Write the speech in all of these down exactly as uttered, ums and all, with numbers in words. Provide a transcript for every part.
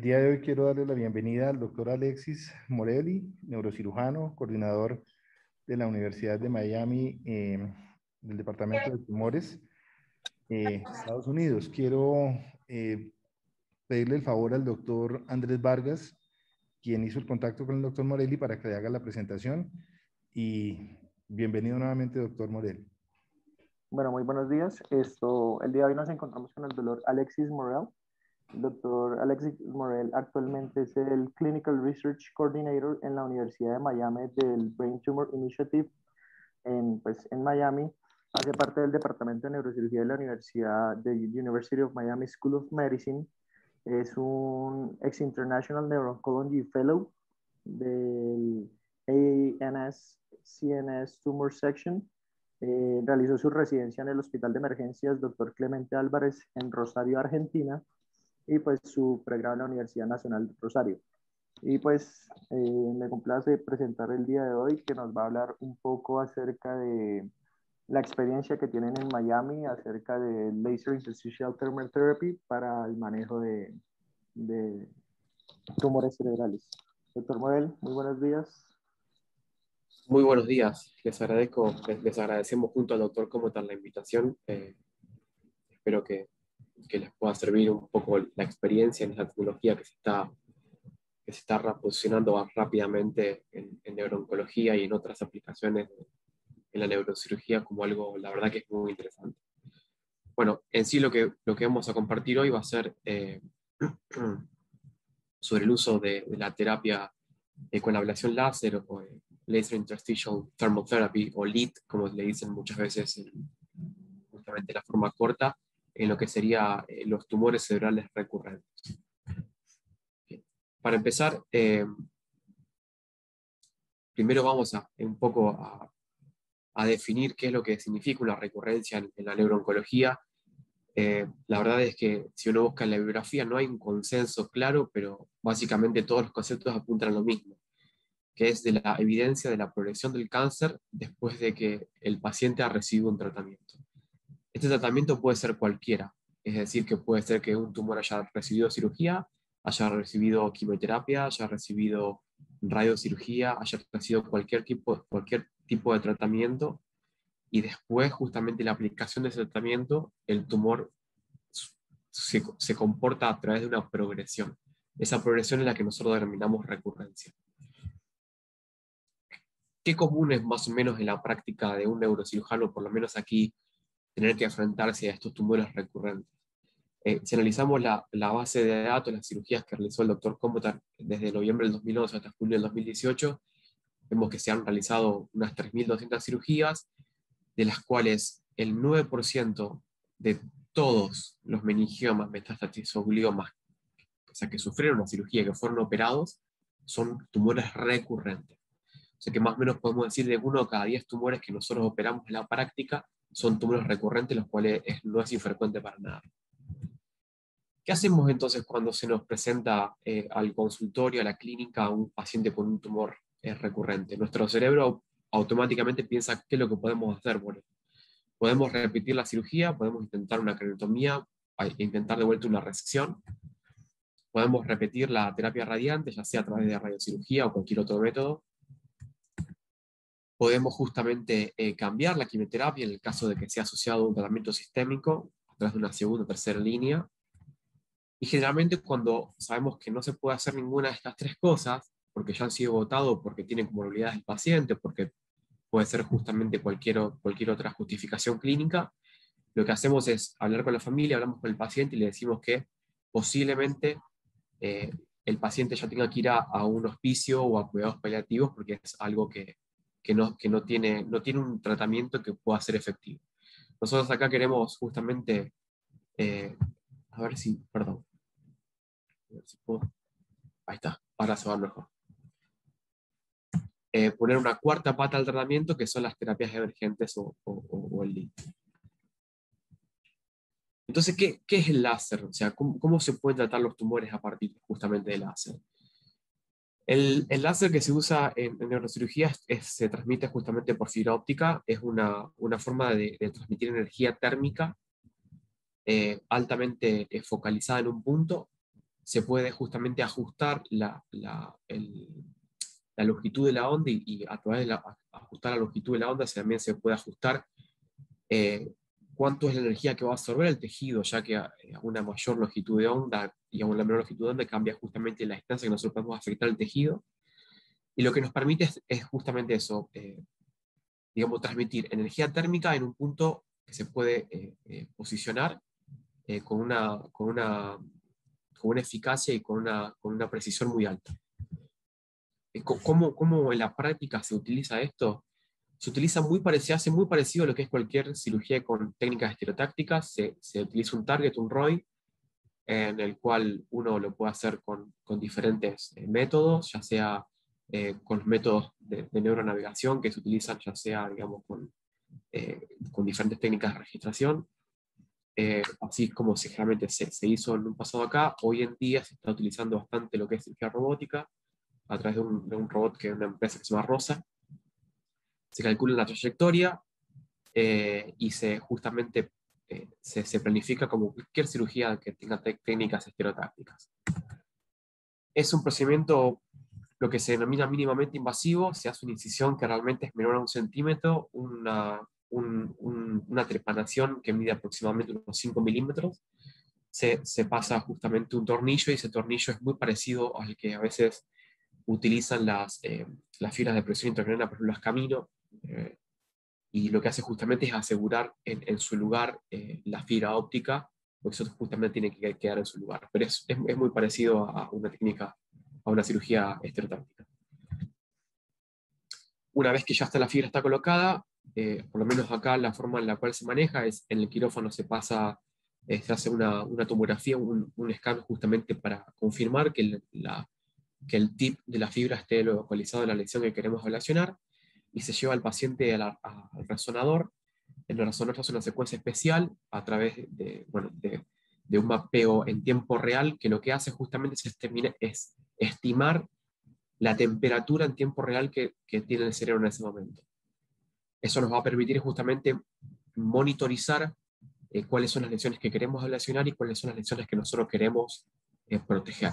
día de hoy quiero darle la bienvenida al doctor Alexis Morelli, neurocirujano, coordinador de la Universidad de Miami, eh, del Departamento de Tumores, eh, Estados Unidos. Quiero eh, pedirle el favor al doctor Andrés Vargas, quien hizo el contacto con el doctor Morelli para que le haga la presentación. Y bienvenido nuevamente, doctor Morelli. Bueno, muy buenos días. Esto, el día de hoy nos encontramos con el doctor Alexis Morel. El doctor Alexis Morel actualmente es el Clinical Research Coordinator en la Universidad de Miami del Brain Tumor Initiative en, pues, en Miami. Hace parte del Departamento de Neurocirugía de la Universidad de University of Miami School of Medicine. Es un ex International Neuro-Oncology Fellow del A N S C N S Tumor Section. Eh, realizó su residencia en el Hospital de Emergencias doctor Clemente Álvarez en Rosario, Argentina, y pues su pregrado en la Universidad Nacional de Rosario. Y pues eh, me complace presentar el día de hoy que nos va a hablar un poco acerca de la experiencia que tienen en Miami acerca de Laser Interstitial Thermal Therapy para el manejo de, de tumores cerebrales. Doctor Morel, muy buenos días. Muy buenos días, les agradezco, les, les agradecemos junto al doctor Comotar la invitación. Eh, espero que, que les pueda servir un poco la experiencia en esta tecnología que se está, que se está posicionando rápidamente en, en neurooncología y en otras aplicaciones en la neurocirugía como algo, la verdad que es muy interesante. Bueno, en sí lo que, lo que vamos a compartir hoy va a ser eh, sobre el uso de, de la terapia eh, con ablación láser o eh, Laser Interstitial Thermal Therapy, o L I T, como le dicen muchas veces, en, justamente la forma corta, en lo que serían eh, los tumores cerebrales recurrentes. Bien. Para empezar, eh, primero vamos a un poco a, a definir qué es lo que significa una recurrencia en, en la neurooncología. Eh, la verdad es que si uno busca en la bibliografía no hay un consenso claro, pero básicamente todos los conceptos apuntan a lo mismo, que es de la evidencia de la progresión del cáncer después de que el paciente ha recibido un tratamiento. Este tratamiento puede ser cualquiera, es decir, que puede ser que un tumor haya recibido cirugía, haya recibido quimioterapia, haya recibido radiocirugía, haya recibido cualquier tipo, cualquier tipo de tratamiento, y después justamente la aplicación de ese tratamiento, el tumor se, se comporta a través de una progresión. Esa progresión es la que nosotros denominamos recurrencia. ¿Qué común es más o menos en la práctica de un neurocirujano, por lo menos aquí, tener que enfrentarse a estos tumores recurrentes? Eh, si analizamos la, la base de datos, las cirugías que realizó el doctor Comotar desde noviembre del dos mil once hasta julio del dos mil dieciocho, vemos que se han realizado unas tres mil doscientas cirugías, de las cuales el nueve por ciento de todos los meningiomas, metástasis o gliomas, o sea, que sufrieron una cirugía, que fueron operados, son tumores recurrentes. O sea que más o menos podemos decir de uno cada diez tumores que nosotros operamos en la práctica son tumores recurrentes, los cuales es, no es infrecuente para nada. ¿Qué hacemos entonces cuando se nos presenta eh, al consultorio, a la clínica, un paciente con un tumor eh, recurrente? Nuestro cerebro automáticamente piensa qué es lo que podemos hacer. Bueno, podemos repetir la cirugía, podemos intentar una craniotomía, intentar de vuelta una resección, podemos repetir la terapia radiante, ya sea a través de radiocirugía o cualquier otro método. Podemos justamente eh, cambiar la quimioterapia en el caso de que sea asociado a un tratamiento sistémico, a través de una segunda o tercera línea. Y generalmente cuando sabemos que no se puede hacer ninguna de estas tres cosas, porque ya han sido votados, porque tienen comorbilidades del paciente, porque puede ser justamente cualquier, cualquier otra justificación clínica, lo que hacemos es hablar con la familia, hablamos con el paciente y le decimos que posiblemente eh, el paciente ya tenga que ir a, a un hospicio o a cuidados paliativos, porque es algo que, que, no, que no, tiene, no tiene un tratamiento que pueda ser efectivo. Nosotros acá queremos justamente, eh, a ver si, perdón, a ver si puedo, ahí está, ahora se va mejor. Eh, poner una cuarta pata al tratamiento, que son las terapias emergentes o, o, o el L I T. Entonces, ¿qué, ¿qué es el láser? O sea, ¿cómo, ¿cómo se pueden tratar los tumores a partir justamente del láser? El, el láser que se usa en, en neurocirugía es, es, se transmite justamente por fibra óptica, es una, una forma de, de transmitir energía térmica eh, altamente eh, focalizada en un punto, se puede justamente ajustar la, la, el, la longitud de la onda y, y a través de la, ajustar la longitud de la onda también se puede ajustar eh, cuánto es la energía que va a absorber el tejido, ya que a, a una mayor longitud de onda y a una menor longitud de onda cambia justamente la distancia que nosotros podemos afectar al tejido. Y lo que nos permite es, es justamente eso, eh, digamos, transmitir energía térmica en un punto que se puede eh, eh, posicionar eh, con, una, con, una, con una eficacia y con una, con una precisión muy alta. ¿Cómo, ¿Cómo en la práctica se utiliza esto? Se utiliza muy parecido, hace muy parecido a lo que es cualquier cirugía con técnicas estereotácticas. Se, se utiliza un target, un R O I, en el cual uno lo puede hacer con, con diferentes eh, métodos, ya sea eh, con los métodos de, de neuronavegación que se utilizan, ya sea, digamos, con, eh, con diferentes técnicas de registración, eh, así como se, generalmente se, se hizo en un pasado acá. Hoy en día se está utilizando bastante lo que es cirugía robótica, a través de un, de un robot que es una empresa que se llama Rosa. Se calcula la trayectoria eh, y se justamente eh, se, se planifica como cualquier cirugía que tenga técnicas estereotácticas. Es un procedimiento, lo que se denomina mínimamente invasivo. Se hace una incisión que realmente es menor a un centímetro, una, un, un, una trepanación que mide aproximadamente unos cinco milímetros. Se, se pasa justamente un tornillo y ese tornillo es muy parecido al que a veces utilizan las, eh, las fibras de presión intracraniana, por ejemplo, las Camino, eh, y lo que hace justamente es asegurar en, en su lugar eh, la fibra óptica, porque eso justamente tiene que quedar en su lugar. Pero es, es, es muy parecido a una técnica, a una cirugía estereotáctica. Una vez que ya está la fibra está colocada, eh, por lo menos acá la forma en la cual se maneja es en el quirófano se pasa, eh, se hace una, una tomografía, un, un scan justamente para confirmar que el, la, que el tip de la fibra esté localizado en la lesión que queremos ablacionar, y se lleva al paciente al, al resonador. En el resonador se hace una secuencia especial a través de, bueno, de, de un mapeo en tiempo real, que lo que hace justamente es, estimar, es estimar la temperatura en tiempo real que, que tiene el cerebro en ese momento. Eso nos va a permitir justamente monitorizar eh, cuáles son las lesiones que queremos ablacionar y cuáles son las lesiones que nosotros queremos eh, proteger.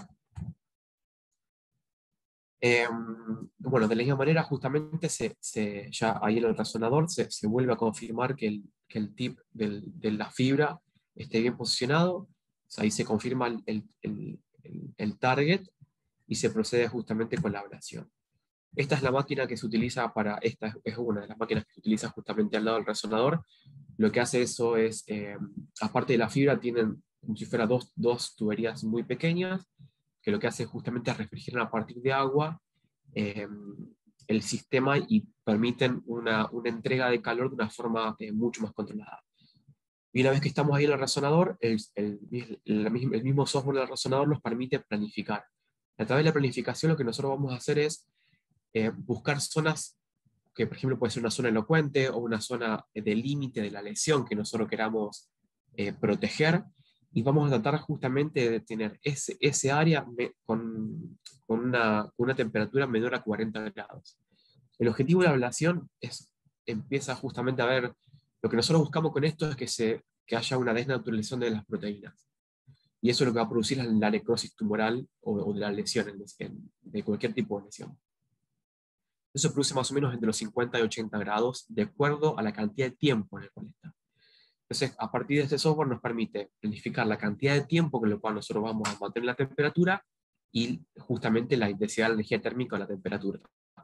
Eh, bueno, de la misma manera, justamente se, se, ya ahí en el resonador se, se vuelve a confirmar que el, que el tip del, de la fibra esté bien posicionado. O sea, ahí se confirma el, el, el, el target y se procede justamente con la ablación. Esta es la máquina que se utiliza para, esta es una de las máquinas que se utiliza justamente al lado del resonador. Lo que hace eso es, eh, aparte de la fibra, tienen como si fuera dos, dos tuberías muy pequeñas, que lo que hace justamente es refrigerar a partir de agua eh, el sistema y permiten una, una entrega de calor de una forma eh, mucho más controlada. Y una vez que estamos ahí en el resonador, el, el, el, el mismo software del resonador nos permite planificar. A través de la planificación lo que nosotros vamos a hacer es eh, buscar zonas que, por ejemplo, puede ser una zona elocuente o una zona de límite de la lesión que nosotros queramos eh, proteger, y vamos a tratar justamente de tener ese, ese área me, con, con, una, con una temperatura menor a cuarenta grados. El objetivo de la ablación es, empieza justamente a ver, lo que nosotros buscamos con esto es que, se, que haya una desnaturalización de las proteínas. Y eso es lo que va a producir la, la necrosis tumoral o, o de la lesión, en, de cualquier tipo de lesión. Eso produce más o menos entre los cincuenta y ochenta grados, de acuerdo a la cantidad de tiempo en el cual está. Entonces, a partir de este software nos permite planificar la cantidad de tiempo con el cual nosotros vamos a mantener la temperatura y justamente la intensidad de la energía térmica o la temperatura.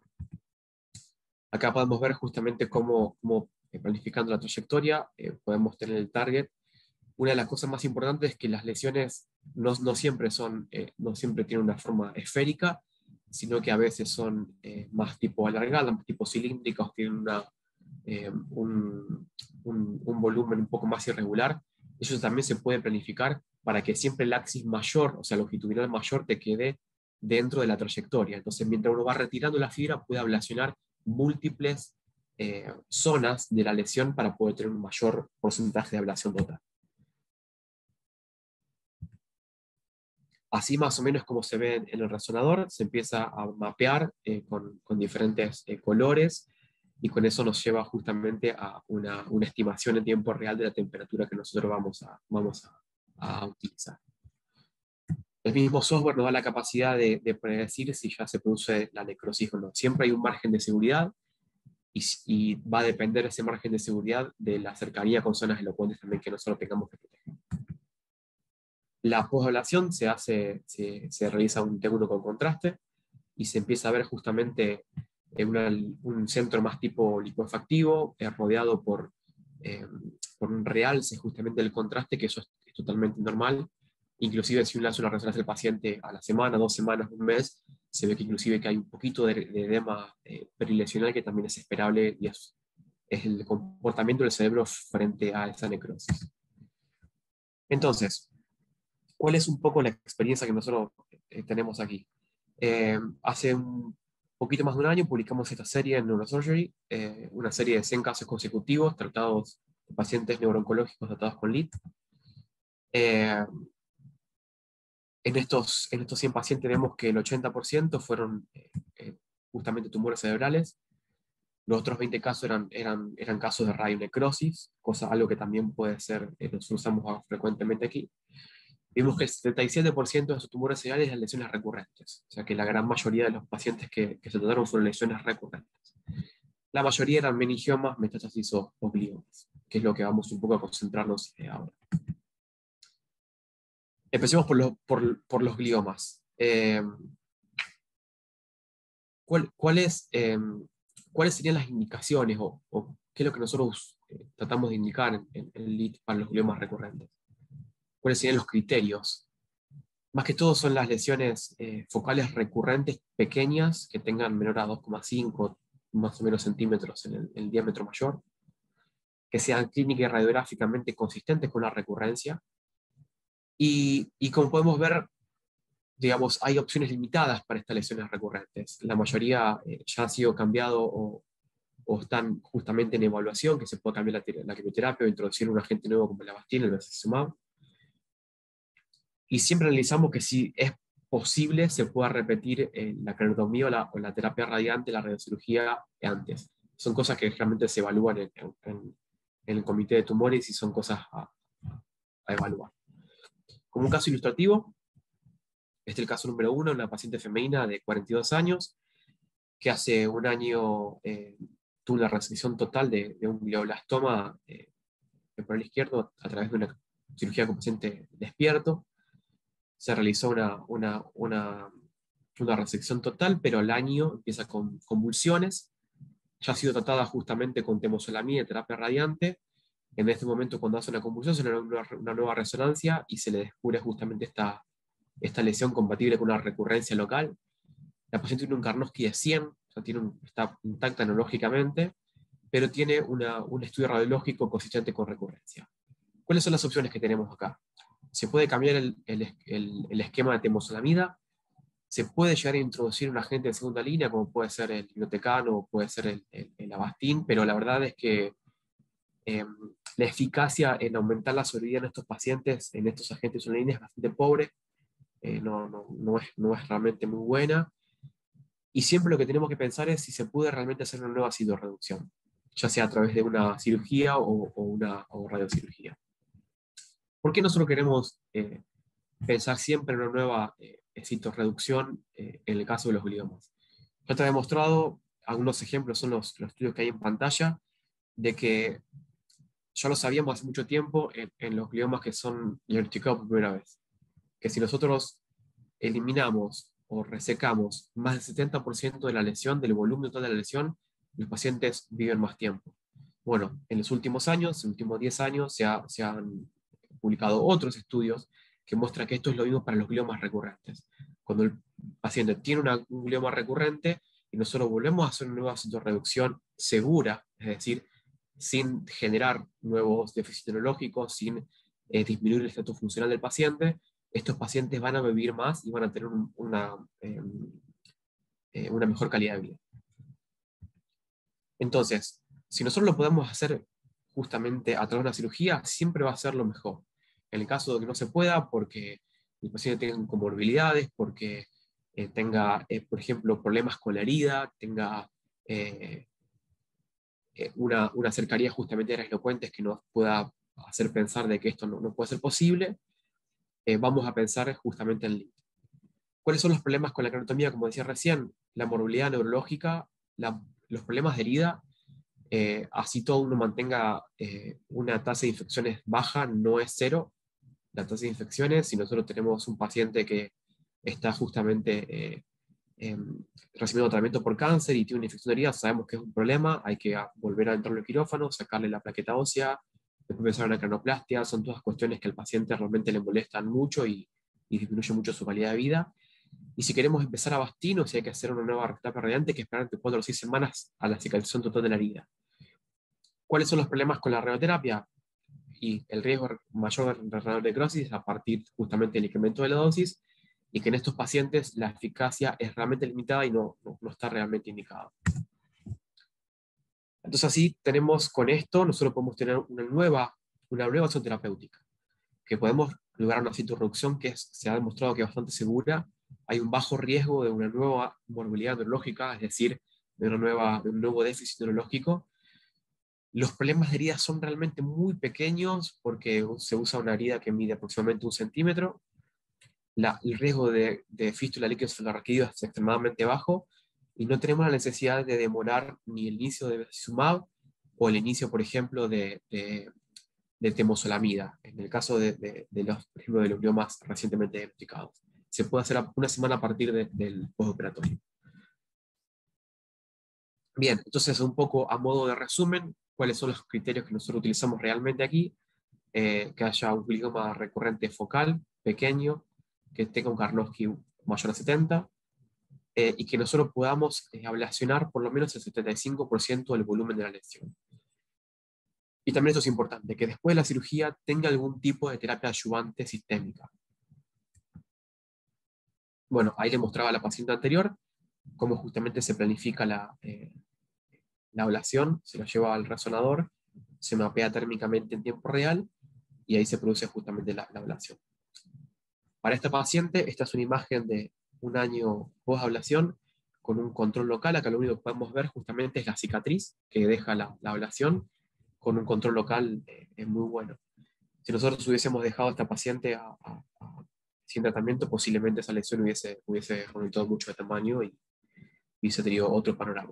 Acá podemos ver justamente cómo, cómo eh, planificando la trayectoria, eh, podemos tener el target. Una de las cosas más importantes es que las lesiones no, no, siempre, son, eh, no siempre tienen una forma esférica, sino que a veces son eh, más tipo alargadas, más tipo cilíndricas, tienen una, eh, un, un, un volumen un poco más irregular. Eso también se puede planificar para que siempre el axis mayor, o sea, longitudinal mayor, te quede dentro de la trayectoria. Entonces, mientras uno va retirando la fibra, puede ablacionar múltiples eh, zonas de la lesión para poder tener un mayor porcentaje de ablación total. Así más o menos como se ve en el resonador, se empieza a mapear eh, con, con diferentes eh, colores, y con eso nos lleva justamente a una, una estimación en tiempo real de la temperatura que nosotros vamos a, vamos a, a utilizar. el mismo software nos da la capacidad de, de predecir si ya se produce la necrosis o no. Siempre hay un margen de seguridad y, y va a depender ese margen de seguridad de la cercanía con zonas elocuentes también que nosotros tengamos que proteger. La posablación se hace, se, se realiza un T uno con contraste y se empieza a ver justamente en una, un centro más tipo licuefactivo, eh, rodeado por, eh, por un realce justamente del contraste, que eso es, es totalmente normal. Inclusive si uno hace una resonancia del paciente a la semana, dos semanas, un mes, se ve que inclusive que hay un poquito de, de edema eh, perilesional que también es esperable y es, es el comportamiento del cerebro frente a esa necrosis. Entonces, ¿cuál es un poco la experiencia que nosotros eh, tenemos aquí? Eh, hace un poquito más de un año publicamos esta serie en Neurosurgery, eh, una serie de cien casos consecutivos tratados de pacientes neurooncológicos tratados con L I T. Eh, en, estos, en estos cien pacientes vemos que el ochenta por ciento fueron eh, eh, justamente tumores cerebrales. Los otros veinte casos eran, eran, eran casos de radionecrosis, cosa, algo que también puede ser, eh, los usamos frecuentemente aquí. Vimos que el setenta y siete por ciento de esos tumores cerebrales eran lesiones recurrentes, o sea que la gran mayoría de los pacientes que, que se trataron fueron lesiones recurrentes. La mayoría eran meningiomas, metástasis o, o gliomas, que es lo que vamos un poco a concentrarnos eh, ahora. Empecemos por los, por, por los gliomas. Eh, ¿cuál, cuál es, eh, ¿Cuáles serían las indicaciones o, o qué es lo que nosotros eh, tratamos de indicar en, en el L I T para los gliomas recurrentes? ¿Cuáles serían los criterios? Más que todo son las lesiones eh, focales recurrentes pequeñas que tengan menor a dos coma cinco más o menos centímetros en el, el diámetro mayor, que sean clínica y radiográficamente consistentes con la recurrencia. Y, y como podemos ver, digamos, hay opciones limitadas para estas lesiones recurrentes. La mayoría eh, ya han sido cambiado o, o están justamente en evaluación, que se puede cambiar la, la quimioterapia o introducir un agente nuevo como el Avastin, el bevacizumab. Y siempre analizamos que si es posible se pueda repetir eh, la craniotomía o la, o la terapia radiante, la radiocirugía antes. Son cosas que realmente se evalúan en, en, en el comité de tumores y son cosas a, a evaluar. Como un caso ilustrativo, este es el caso número uno, una paciente femenina de cuarenta y dos años que hace un año eh, tuvo una resección total de, de un glioblastoma eh, temporal izquierdo a través de una cirugía con paciente despierto. Se realizó una, una, una, una resección total, pero al año empieza con convulsiones. Ya ha sido tratada justamente con temozolomía y terapia radiante. En este momento, cuando hace una convulsión, se le da una, una nueva resonancia y se le descubre justamente esta, esta lesión compatible con una recurrencia local. La paciente tiene un Karnofsky de cien, o sea, tiene un, está intacta neurológicamente, pero tiene una, un estudio radiológico consistente con recurrencia. ¿Cuáles son las opciones que tenemos acá? Se puede cambiar el, el, el, el esquema de temozolamida, se puede llegar a introducir un agente de segunda línea, como puede ser el glitocano o puede ser el, el, el Avastin, pero la verdad es que eh, la eficacia en aumentar la sobrevida en estos pacientes, en estos agentes de segunda línea, es bastante pobre, eh, no, no, no, es, no es realmente muy buena, y siempre lo que tenemos que pensar es si se puede realmente hacer una nueva citorreducción, ya sea a través de una cirugía o, o una o radiocirugía. ¿Por qué nosotros queremos eh, pensar siempre en una nueva eh, citorreducción eh, en el caso de los gliomas? Ya te he demostrado, algunos ejemplos son los, los estudios que hay en pantalla, de que ya lo sabíamos hace mucho tiempo en, en los gliomas que son diagnosticados por primera vez, que si nosotros eliminamos o resecamos más del setenta por ciento de la lesión, del volumen total de la lesión, los pacientes viven más tiempo. Bueno, en los últimos años, en los últimos diez años, se, ha, se han publicado otros estudios que muestran que esto es lo mismo para los gliomas recurrentes. Cuando el paciente tiene una, un glioma recurrente y nosotros volvemos a hacer una nueva citorreducción segura, es decir, sin generar nuevos déficits neurológicos, sin eh, disminuir el estatus funcional del paciente, estos pacientes van a vivir más y van a tener un, una, eh, eh, una mejor calidad de vida. Entonces, si nosotros lo podemos hacer justamente a través de una cirugía, siempre va a ser lo mejor. En el caso de que no se pueda, porque el paciente tenga comorbilidades, porque eh, tenga, eh, por ejemplo, problemas con la herida, tenga eh, eh, una, una cercanía justamente de áreas elocuentes que nos pueda hacer pensar de que esto no, no puede ser posible, eh, vamos a pensar justamente en L I T. ¿Cuáles son los problemas con la craneotomía? Como decía recién, la morbilidad neurológica, la, los problemas de herida, eh, así todo uno mantenga eh, una tasa de infecciones baja, no es cero la tasa de infecciones. Si nosotros tenemos un paciente que está justamente eh, eh, recibiendo tratamiento por cáncer y tiene una infección de herida, sabemos que es un problema, hay que volver a entrar en el quirófano, sacarle la plaqueta ósea, después empezar una cranoplastia. Son todas cuestiones que al paciente realmente le molestan mucho y, y disminuye mucho su calidad de vida. Y si queremos empezar a bastir, o si hay que hacer una nueva terapia radiante, hay que esperar entre cuatro o seis semanas a la cicatrización total de la herida. ¿Cuáles son los problemas con la radioterapia? Y el riesgo mayor de radionecrosis a partir justamente del incremento de la dosis, y que en estos pacientes la eficacia es realmente limitada y no, no, no está realmente indicada. Entonces así tenemos con esto, nosotros podemos tener una nueva, una nueva acción terapéutica, que podemos lograr una citorreducción que es, se ha demostrado que es bastante segura. Hay un bajo riesgo de una nueva morbilidad neurológica, es decir, de, una nueva, de un nuevo déficit neurológico. Los problemas de herida son realmente muy pequeños porque se usa una herida que mide aproximadamente un centímetro. La, el riesgo de, de fístula líquido cefalorraquídeo es extremadamente bajo y no tenemos la necesidad de demorar ni el inicio de bevacizumab o el inicio, por ejemplo, de, de, de temozolamida, en el caso de, de, de los, por ejemplo, de los gliomas recientemente diagnosticados. Se puede hacer una semana a partir de, del postoperatorio. Bien, entonces un poco a modo de resumen, ¿cuáles son los criterios que nosotros utilizamos realmente aquí? Eh, que haya un glioma recurrente focal, pequeño, que tenga un Karnofsky mayor a setenta, eh, y que nosotros podamos eh, ablacionar por lo menos el setenta y cinco por ciento del volumen de la lesión. Y también esto es importante, que después de la cirugía tenga algún tipo de terapia adyuvante sistémica. Bueno, ahí le mostraba a la paciente anterior cómo justamente se planifica la, eh, la ablación, se lo lleva al resonador, se mapea térmicamente en tiempo real, y ahí se produce justamente la, la ablación. Para esta paciente, esta es una imagen de un año post-ablación con un control local. Acá lo único que podemos ver justamente es la cicatriz que deja la, la ablación, con un control local eh, es muy bueno. Si nosotros hubiésemos dejado a esta paciente a, a, a, sin tratamiento, posiblemente esa lesión hubiese, hubiese aumentado mucho de tamaño y hubiese tenido otro panorama.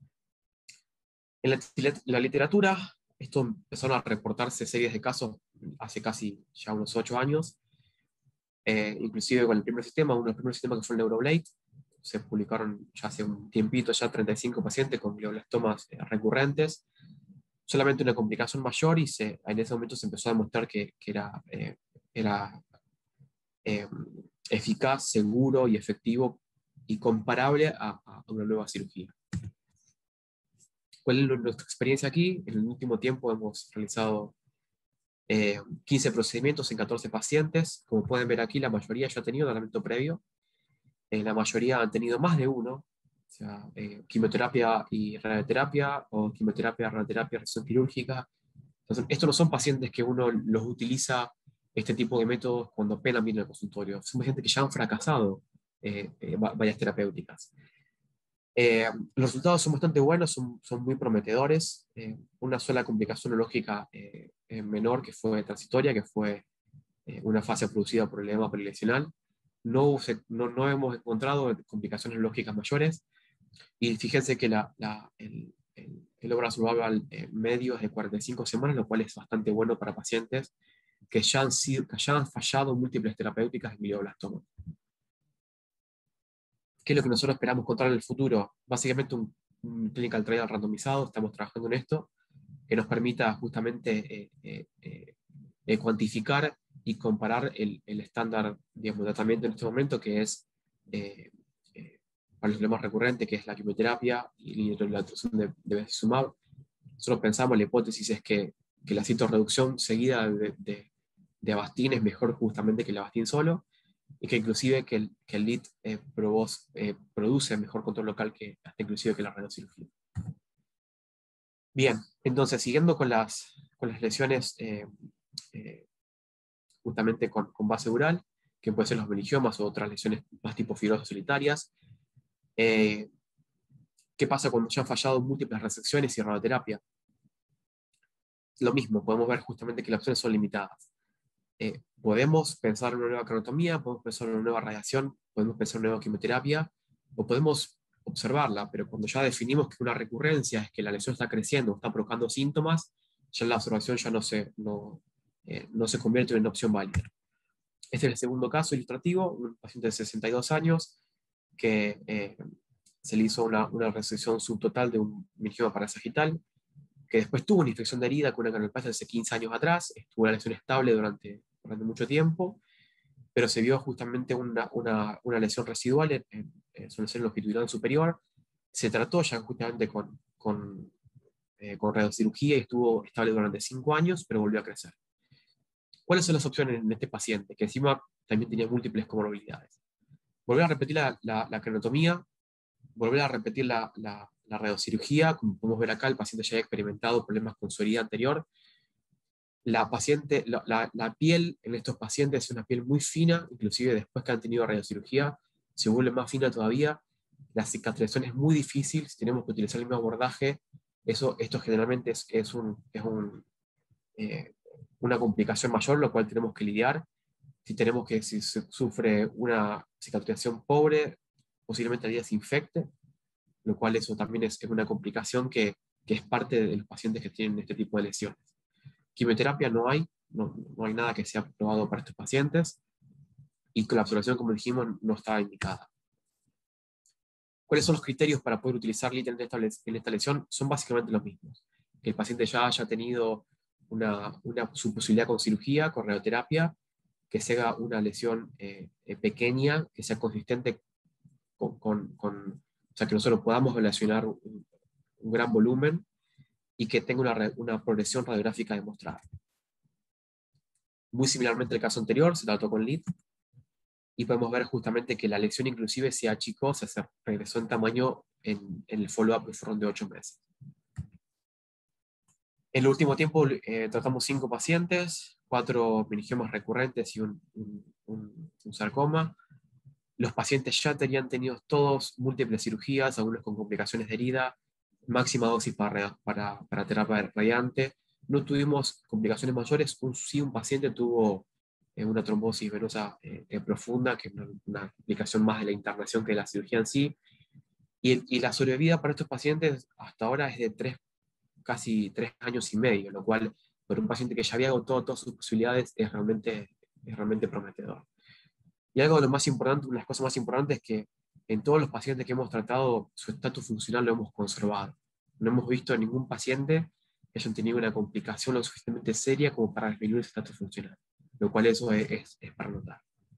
En la, la literatura, esto empezaron a reportarse series de casos hace casi ya unos ocho años, eh, inclusive con el primer sistema, uno de los primeros sistemas que fue el Neuroblade. Se publicaron ya hace un tiempito ya treinta y cinco pacientes con glioblastomas eh, recurrentes, solamente una complicación mayor, y se, en ese momento se empezó a demostrar que, que era, eh, era eh, eficaz, seguro y efectivo y comparable a, a una nueva cirugía. ¿Cuál es nuestra experiencia aquí? En el último tiempo hemos realizado eh, quince procedimientos en catorce pacientes. Como pueden ver aquí, la mayoría ya ha tenido tratamiento previo. Eh, la mayoría han tenido más de uno, o sea, eh, quimioterapia y radioterapia, o quimioterapia, radioterapia, resección quirúrgica. Entonces, estos no son pacientes que uno los utiliza este tipo de métodos cuando apenas viene al consultorio. Son pacientes que ya han fracasado eh, eh, varias terapéuticas. Eh, los resultados son bastante buenos, son, son muy prometedores. Eh, una sola complicación neurológica eh, menor que fue transitoria, que fue eh, una fase producida por el edema perilesional. No, no, no hemos encontrado complicaciones neurológicas mayores, y fíjense que la, la, el, el, el overall survival eh, medio es de cuarenta y cinco semanas, lo cual es bastante bueno para pacientes que ya han, sido, que ya han fallado múltiples terapéuticas en glioblastoma. ¿Qué es lo que nosotros esperamos encontrar en el futuro? Básicamente un, un clinical trial randomizado, estamos trabajando en esto, que nos permita justamente eh, eh, eh, cuantificar y comparar el, el estándar de tratamiento en este momento, que es eh, eh, para los problemas recurrentes, que es la quimioterapia y la introducción de, de bevacizumab. Nosotros pensamos, la hipótesis es que, que la citorreducción seguida de, de, de Avastin es mejor justamente que el Avastin solo, y que inclusive que el, que el L I T eh, eh, produce mejor control local que hasta inclusive que la radiocirugía. Bien, entonces siguiendo con las, con las lesiones eh, eh, justamente con, con base ural, que pueden ser los meningiomas o otras lesiones más tipo fibrosas solitarias. Eh, ¿Qué pasa cuando ya han fallado múltiples resecciones y radioterapia? Lo mismo, podemos ver justamente que las opciones son limitadas. eh, podemos pensar en una nueva cronotomía, podemos pensar en una nueva radiación, podemos pensar en una nueva quimioterapia, o podemos observarla, pero cuando ya definimos que una recurrencia es que la lesión está creciendo, está provocando síntomas, ya la observación ya no se, no, eh, no se convierte en una opción válida. Este es el segundo caso ilustrativo, un paciente de sesenta y dos años que eh, se le hizo una, una resección subtotal de un meningioma parasagital, que después tuvo una infección de herida con una canaloplastia hace quince años atrás, estuvo la lesión estable durante, durante mucho tiempo, pero se vio justamente una, una, una lesión residual en, en, en su lesión longitudinal superior. Se trató ya justamente con, con, eh, con radiocirugía y estuvo estable durante cinco años, pero volvió a crecer. ¿Cuáles son las opciones en este paciente? Que encima también tenía múltiples comorbilidades. Volver a repetir la, la, la crenotomía, volver a repetir la, la, la radiocirugía, como podemos ver acá, el paciente ya había experimentado problemas con su herida anterior. La, paciente, la, la, la piel en estos pacientes es una piel muy fina, inclusive después que han tenido radiocirugía, se vuelve más fina todavía. La cicatrización es muy difícil, si tenemos que utilizar el mismo abordaje, eso, esto generalmente es, es, un, es un, eh, una complicación mayor, lo cual tenemos que lidiar. Si tenemos que, si se sufre una cicatrización pobre, posiblemente la herida se infecte, lo cual eso también es, es una complicación que, que es parte de los pacientes que tienen este tipo de lesiones. Quimioterapia no hay, no, no hay nada que sea probado para estos pacientes, y la observación, como dijimos, no está indicada. ¿Cuáles son los criterios para poder utilizar LIT en esta, en esta lesión? Son básicamente los mismos. Que el paciente ya haya tenido una, una su posibilidad con cirugía, con radioterapia, que sea una lesión eh, eh, pequeña, que sea consistente con, con, con, o sea, que nosotros podamos relacionar un, un gran volumen y que tenga una, una progresión radiográfica demostrada. Muy similarmente al caso anterior, se trató con LIT, y podemos ver justamente que la lesión inclusive se achicó, se regresó en tamaño en, en el follow-up que fueron de ocho meses. En el último tiempo eh, tratamos cinco pacientes, cuatro meningiomas recurrentes y un, un, un, un sarcoma. Los pacientes ya tenían tenido todos múltiples cirugías, algunos con complicaciones de herida, máxima dosis para, para, para terapia radiante. No tuvimos complicaciones mayores, un, sí un paciente tuvo eh, una trombosis venosa eh, eh, profunda, que es una, una complicación más de la internación que de la cirugía en sí. Y, y la sobrevida para estos pacientes hasta ahora es de tres, casi tres años y medio, lo cual para un paciente que ya había agotado todas sus posibilidades es realmente, es realmente prometedor. Y algo de lo más importante, una de las cosas más importantes es que en todos los pacientes que hemos tratado, su estatus funcional lo hemos conservado. No hemos visto en ningún paciente que hayan tenido una complicación lo suficientemente seria como para disminuir el estatus funcional, lo cual eso es, es, es para notar.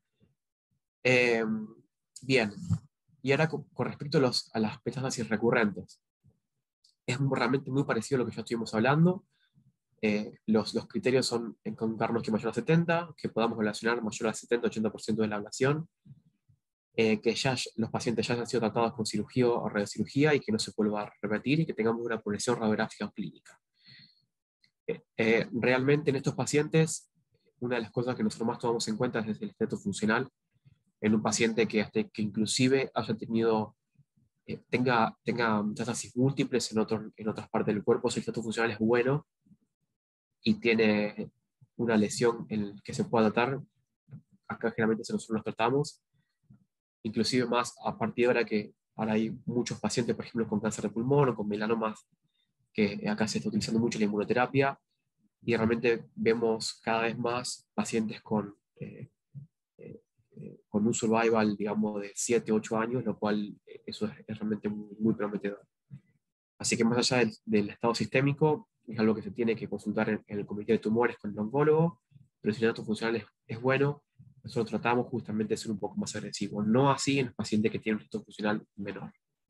Eh, bien, y ahora con, con respecto a, los, a las metástasis recurrentes, es realmente muy parecido a lo que ya estuvimos hablando. Eh, los, los criterios son encontrarnos que mayor a setenta, que podamos relacionar mayor a setenta a ochenta por ciento de la ablación, eh, que ya los pacientes ya hayan sido tratados con cirugía o radiocirugía y que no se vuelva a repetir y que tengamos una progresión radiográfica o clínica. Eh, eh, realmente en estos pacientes, una de las cosas que nosotros más tomamos en cuenta es el estatus funcional en un paciente que, hasta, que inclusive haya tenido, eh, tenga, tenga metástasis múltiples en, otro, en otras partes del cuerpo, si el estatus funcional es bueno y tiene una lesión en el que se pueda tratar, acá generalmente nosotros los tratamos, inclusive más a partir de ahora que ahora hay muchos pacientes, por ejemplo, con cáncer de pulmón o con melanomas, que acá se está utilizando mucho la inmunoterapia, y realmente vemos cada vez más pacientes con, eh, eh, con un survival, digamos, de siete, ocho años, lo cual eh, eso es, es realmente muy, muy prometedor. Así que más allá del, del estado sistémico, es algo que se tiene que consultar en, en el comité de tumores con el oncólogo, pero si el dato funcional es, es bueno, nosotros tratamos justamente de ser un poco más agresivos, no así en los pacientes que tienen un estado funcional menor.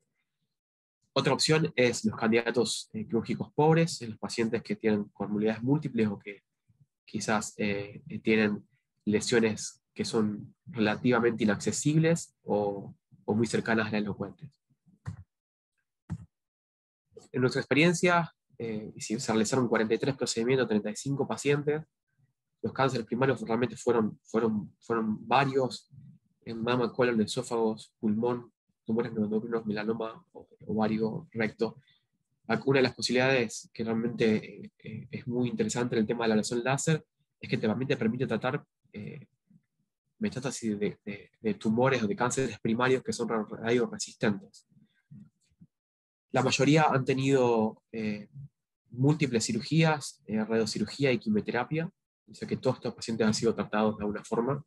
Otra opción es los candidatos eh, quirúrgicos pobres, en los pacientes que tienen comorbilidades múltiples o que quizás eh, tienen lesiones que son relativamente inaccesibles o, o muy cercanas a la elocuentes. En nuestra experiencia, eh, se realizaron cuarenta y tres procedimientos, treinta y cinco pacientes. Los cánceres primarios realmente fueron, fueron, fueron varios, en mama, colon, esófagos, pulmón, tumores neuroendocrinos, melanoma, ovario, recto. Una de las posibilidades que realmente eh, es muy interesante en el tema de la ablación láser es que también te permite tratar eh, metástasis de, de, de tumores o de cánceres primarios que son radioresistentes. La mayoría han tenido eh, múltiples cirugías, eh, radiocirugía y quimioterapia, o sea que todos estos pacientes han sido tratados de alguna forma.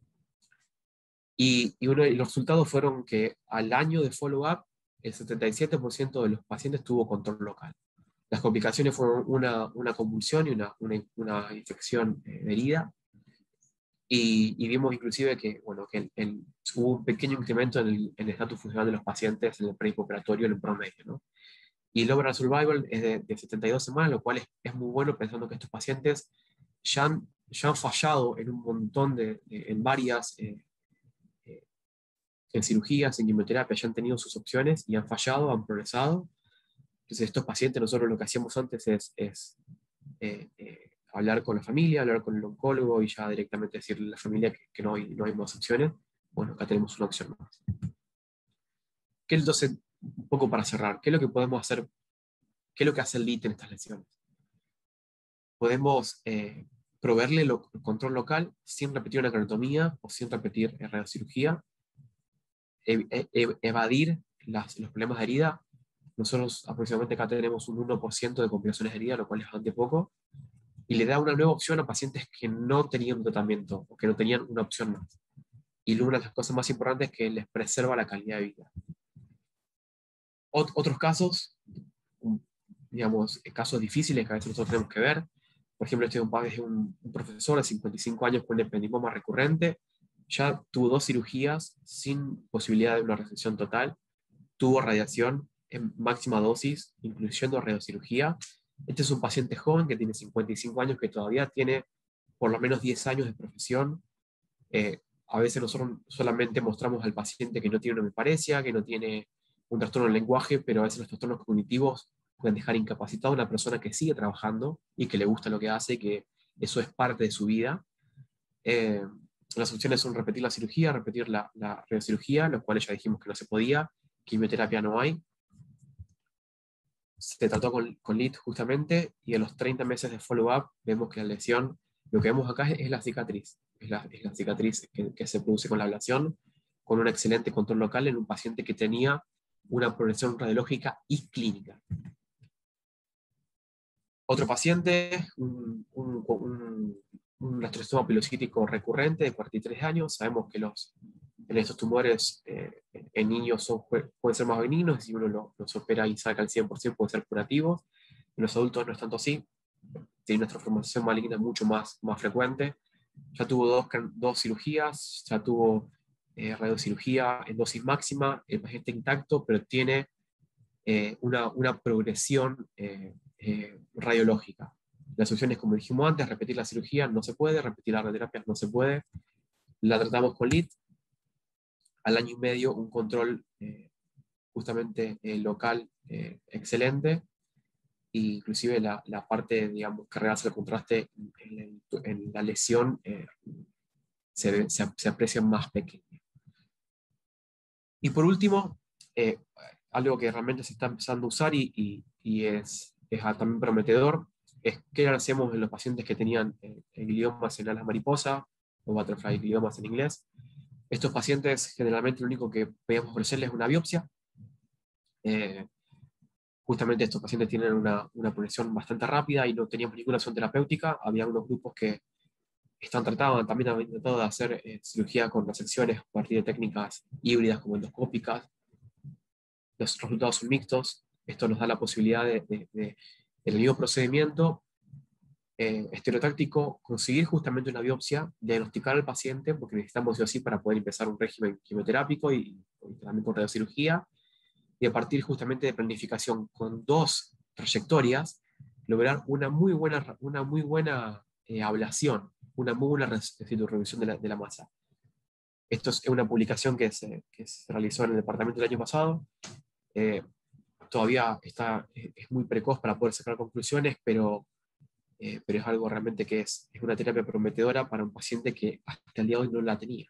Y, y, uno, y los resultados fueron que al año de follow-up, el setenta y siete por ciento de los pacientes tuvo control local. Las complicaciones fueron una, una convulsión y una, una, una infección eh, de herida. Y, y vimos inclusive que, bueno, que el, el, hubo un pequeño incremento en el, en el estatus funcional de los pacientes en el preoperatorio en el promedio, ¿no? Y el overall survival es de, de setenta y dos semanas, lo cual es, es muy bueno pensando que estos pacientes ya han, ya han fallado en un montón de, de en varias eh, eh, en cirugías, en quimioterapia, ya han tenido sus opciones y han fallado, han progresado. Entonces estos pacientes, nosotros lo que hacíamos antes es, es eh, eh, hablar con la familia, hablar con el oncólogo y ya directamente decirle a la familia que, que no, hay, no hay más opciones. Bueno, acá tenemos una opción más. ¿Qué entonces, un poco para cerrar, qué es lo que podemos hacer, qué es lo que hace el L I T en estas lesiones? Podemos eh, proveerle el control local sin repetir una craniotomía o sin repetir radiocirugía, ev ev evadir las, los problemas de herida. Nosotros aproximadamente acá tenemos un uno por ciento de complicaciones de herida, lo cual es bastante poco, y le da una nueva opción a pacientes que no tenían un tratamiento o que no tenían una opción más. Y una de las cosas más importantes es que les preserva la calidad de vida. Ot otros casos, digamos, casos difíciles que a veces nosotros tenemos que ver. Por ejemplo, este es un, un profesor de cincuenta y cinco años con ependimoma recurrente, ya tuvo dos cirugías sin posibilidad de una resección total, tuvo radiación en máxima dosis, incluyendo radiocirugía. Este es un paciente joven que tiene cincuenta y cinco años, que todavía tiene por lo menos diez años de profesión. Eh, a veces nosotros solamente mostramos al paciente que no tiene una hemiparesia, que no tiene un trastorno del lenguaje, pero a veces los trastornos cognitivos pueden dejar incapacitada a una persona que sigue trabajando y que le gusta lo que hace y que eso es parte de su vida. Eh, las opciones son repetir la cirugía, repetir la, la radiocirugía, los cuales ya dijimos que no se podía, quimioterapia no hay. Se trató con, con L I T justamente, y a los treinta meses de follow-up vemos que la lesión, lo que vemos acá es, es la cicatriz, es la, es la cicatriz que, que se produce con la ablación, con un excelente control local en un paciente que tenía una progresión radiológica y clínica. Otro paciente, un, un, un, un astrostoma pilocítico recurrente de cuarenta y tres años, sabemos que los, en estos tumores eh, en niños son, pueden ser más benignos, si uno lo, los opera y saca al cien por ciento puede ser curativo. En los adultos no es tanto así, tiene una transformación maligna mucho más, más frecuente. Ya tuvo dos, dos cirugías, ya tuvo eh, radiocirugía en dosis máxima, el paciente intacto, pero tiene eh, una, una progresión eh, eh, radiológica. Las opciones, como dijimos antes, repetir la cirugía no se puede, repetir la radioterapia no se puede. La tratamos con L I T. Al año y medio un control eh, justamente eh, local eh, excelente, e inclusive la, la parte, digamos, que rehace el contraste en, en, en la lesión eh, se, se, se aprecia más pequeña. Y por último, eh, algo que realmente se está empezando a usar y, y, y es, es también prometedor, es qué hacemos en los pacientes que tenían eh, gliomas en alas mariposa, o butterfly gliomas en inglés. Estos pacientes generalmente lo único que podíamos ofrecerles es una biopsia. Eh, justamente estos pacientes tienen una, una progresión bastante rápida y no teníamos ninguna opción terapéutica. Había unos grupos que están tratados, también han tratado de hacer eh, cirugía con resecciones a partir de técnicas híbridas como endoscópicas. Los resultados son mixtos. Esto nos da la posibilidad de, de, de en el mismo procedimiento eh, estereotáctico, conseguir justamente una biopsia, diagnosticar al paciente, porque necesitamos sí o sí para poder empezar un régimen quimioterápico y, y también con radiocirugía, y a partir justamente de planificación con dos trayectorias, lograr una muy buena, una muy buena eh, ablación, una muy buena reducción de la, de la masa. Esto es una publicación que se, que se realizó en el departamento el año pasado. Eh, todavía está, es muy precoz para poder sacar conclusiones, pero, eh, pero es algo realmente que es, es una terapia prometedora para un paciente que hasta el día de hoy no la tenía.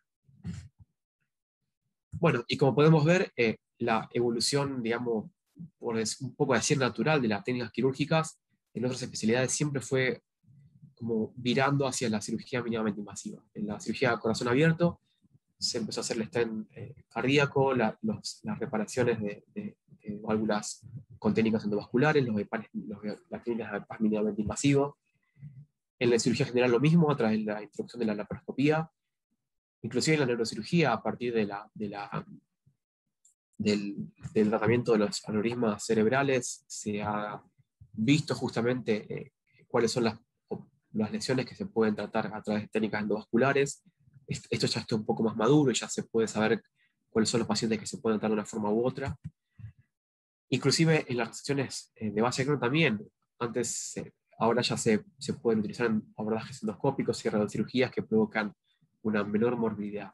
Bueno, y como podemos ver, eh, la evolución, digamos, por un poco decir natural de las técnicas quirúrgicas en otras especialidades siempre fue como virando hacia la cirugía mínimamente invasiva. En la cirugía de corazón abierto se empezó a hacer el stent eh, cardíaco, la, los, las reparaciones de, de, de válvulas con técnicas endovasculares, los, los, las técnicas de bypass mínimamente invasivo. En la cirugía general lo mismo, a través de la introducción de la laparoscopía. Inclusive en la neurocirugía, a partir de la, de la, del, del tratamiento de los aneurismas cerebrales, se ha visto justamente eh, cuáles son las, las lesiones que se pueden tratar a través de técnicas endovasculares. Esto ya está un poco más maduro y ya se puede saber cuáles son los pacientes que se pueden tratar de una forma u otra. Inclusive en las resecciones de base de cráneo también, antes, ahora ya se, se pueden utilizar en abordajes endoscópicos y radiocirugías que provocan una menor morbilidad.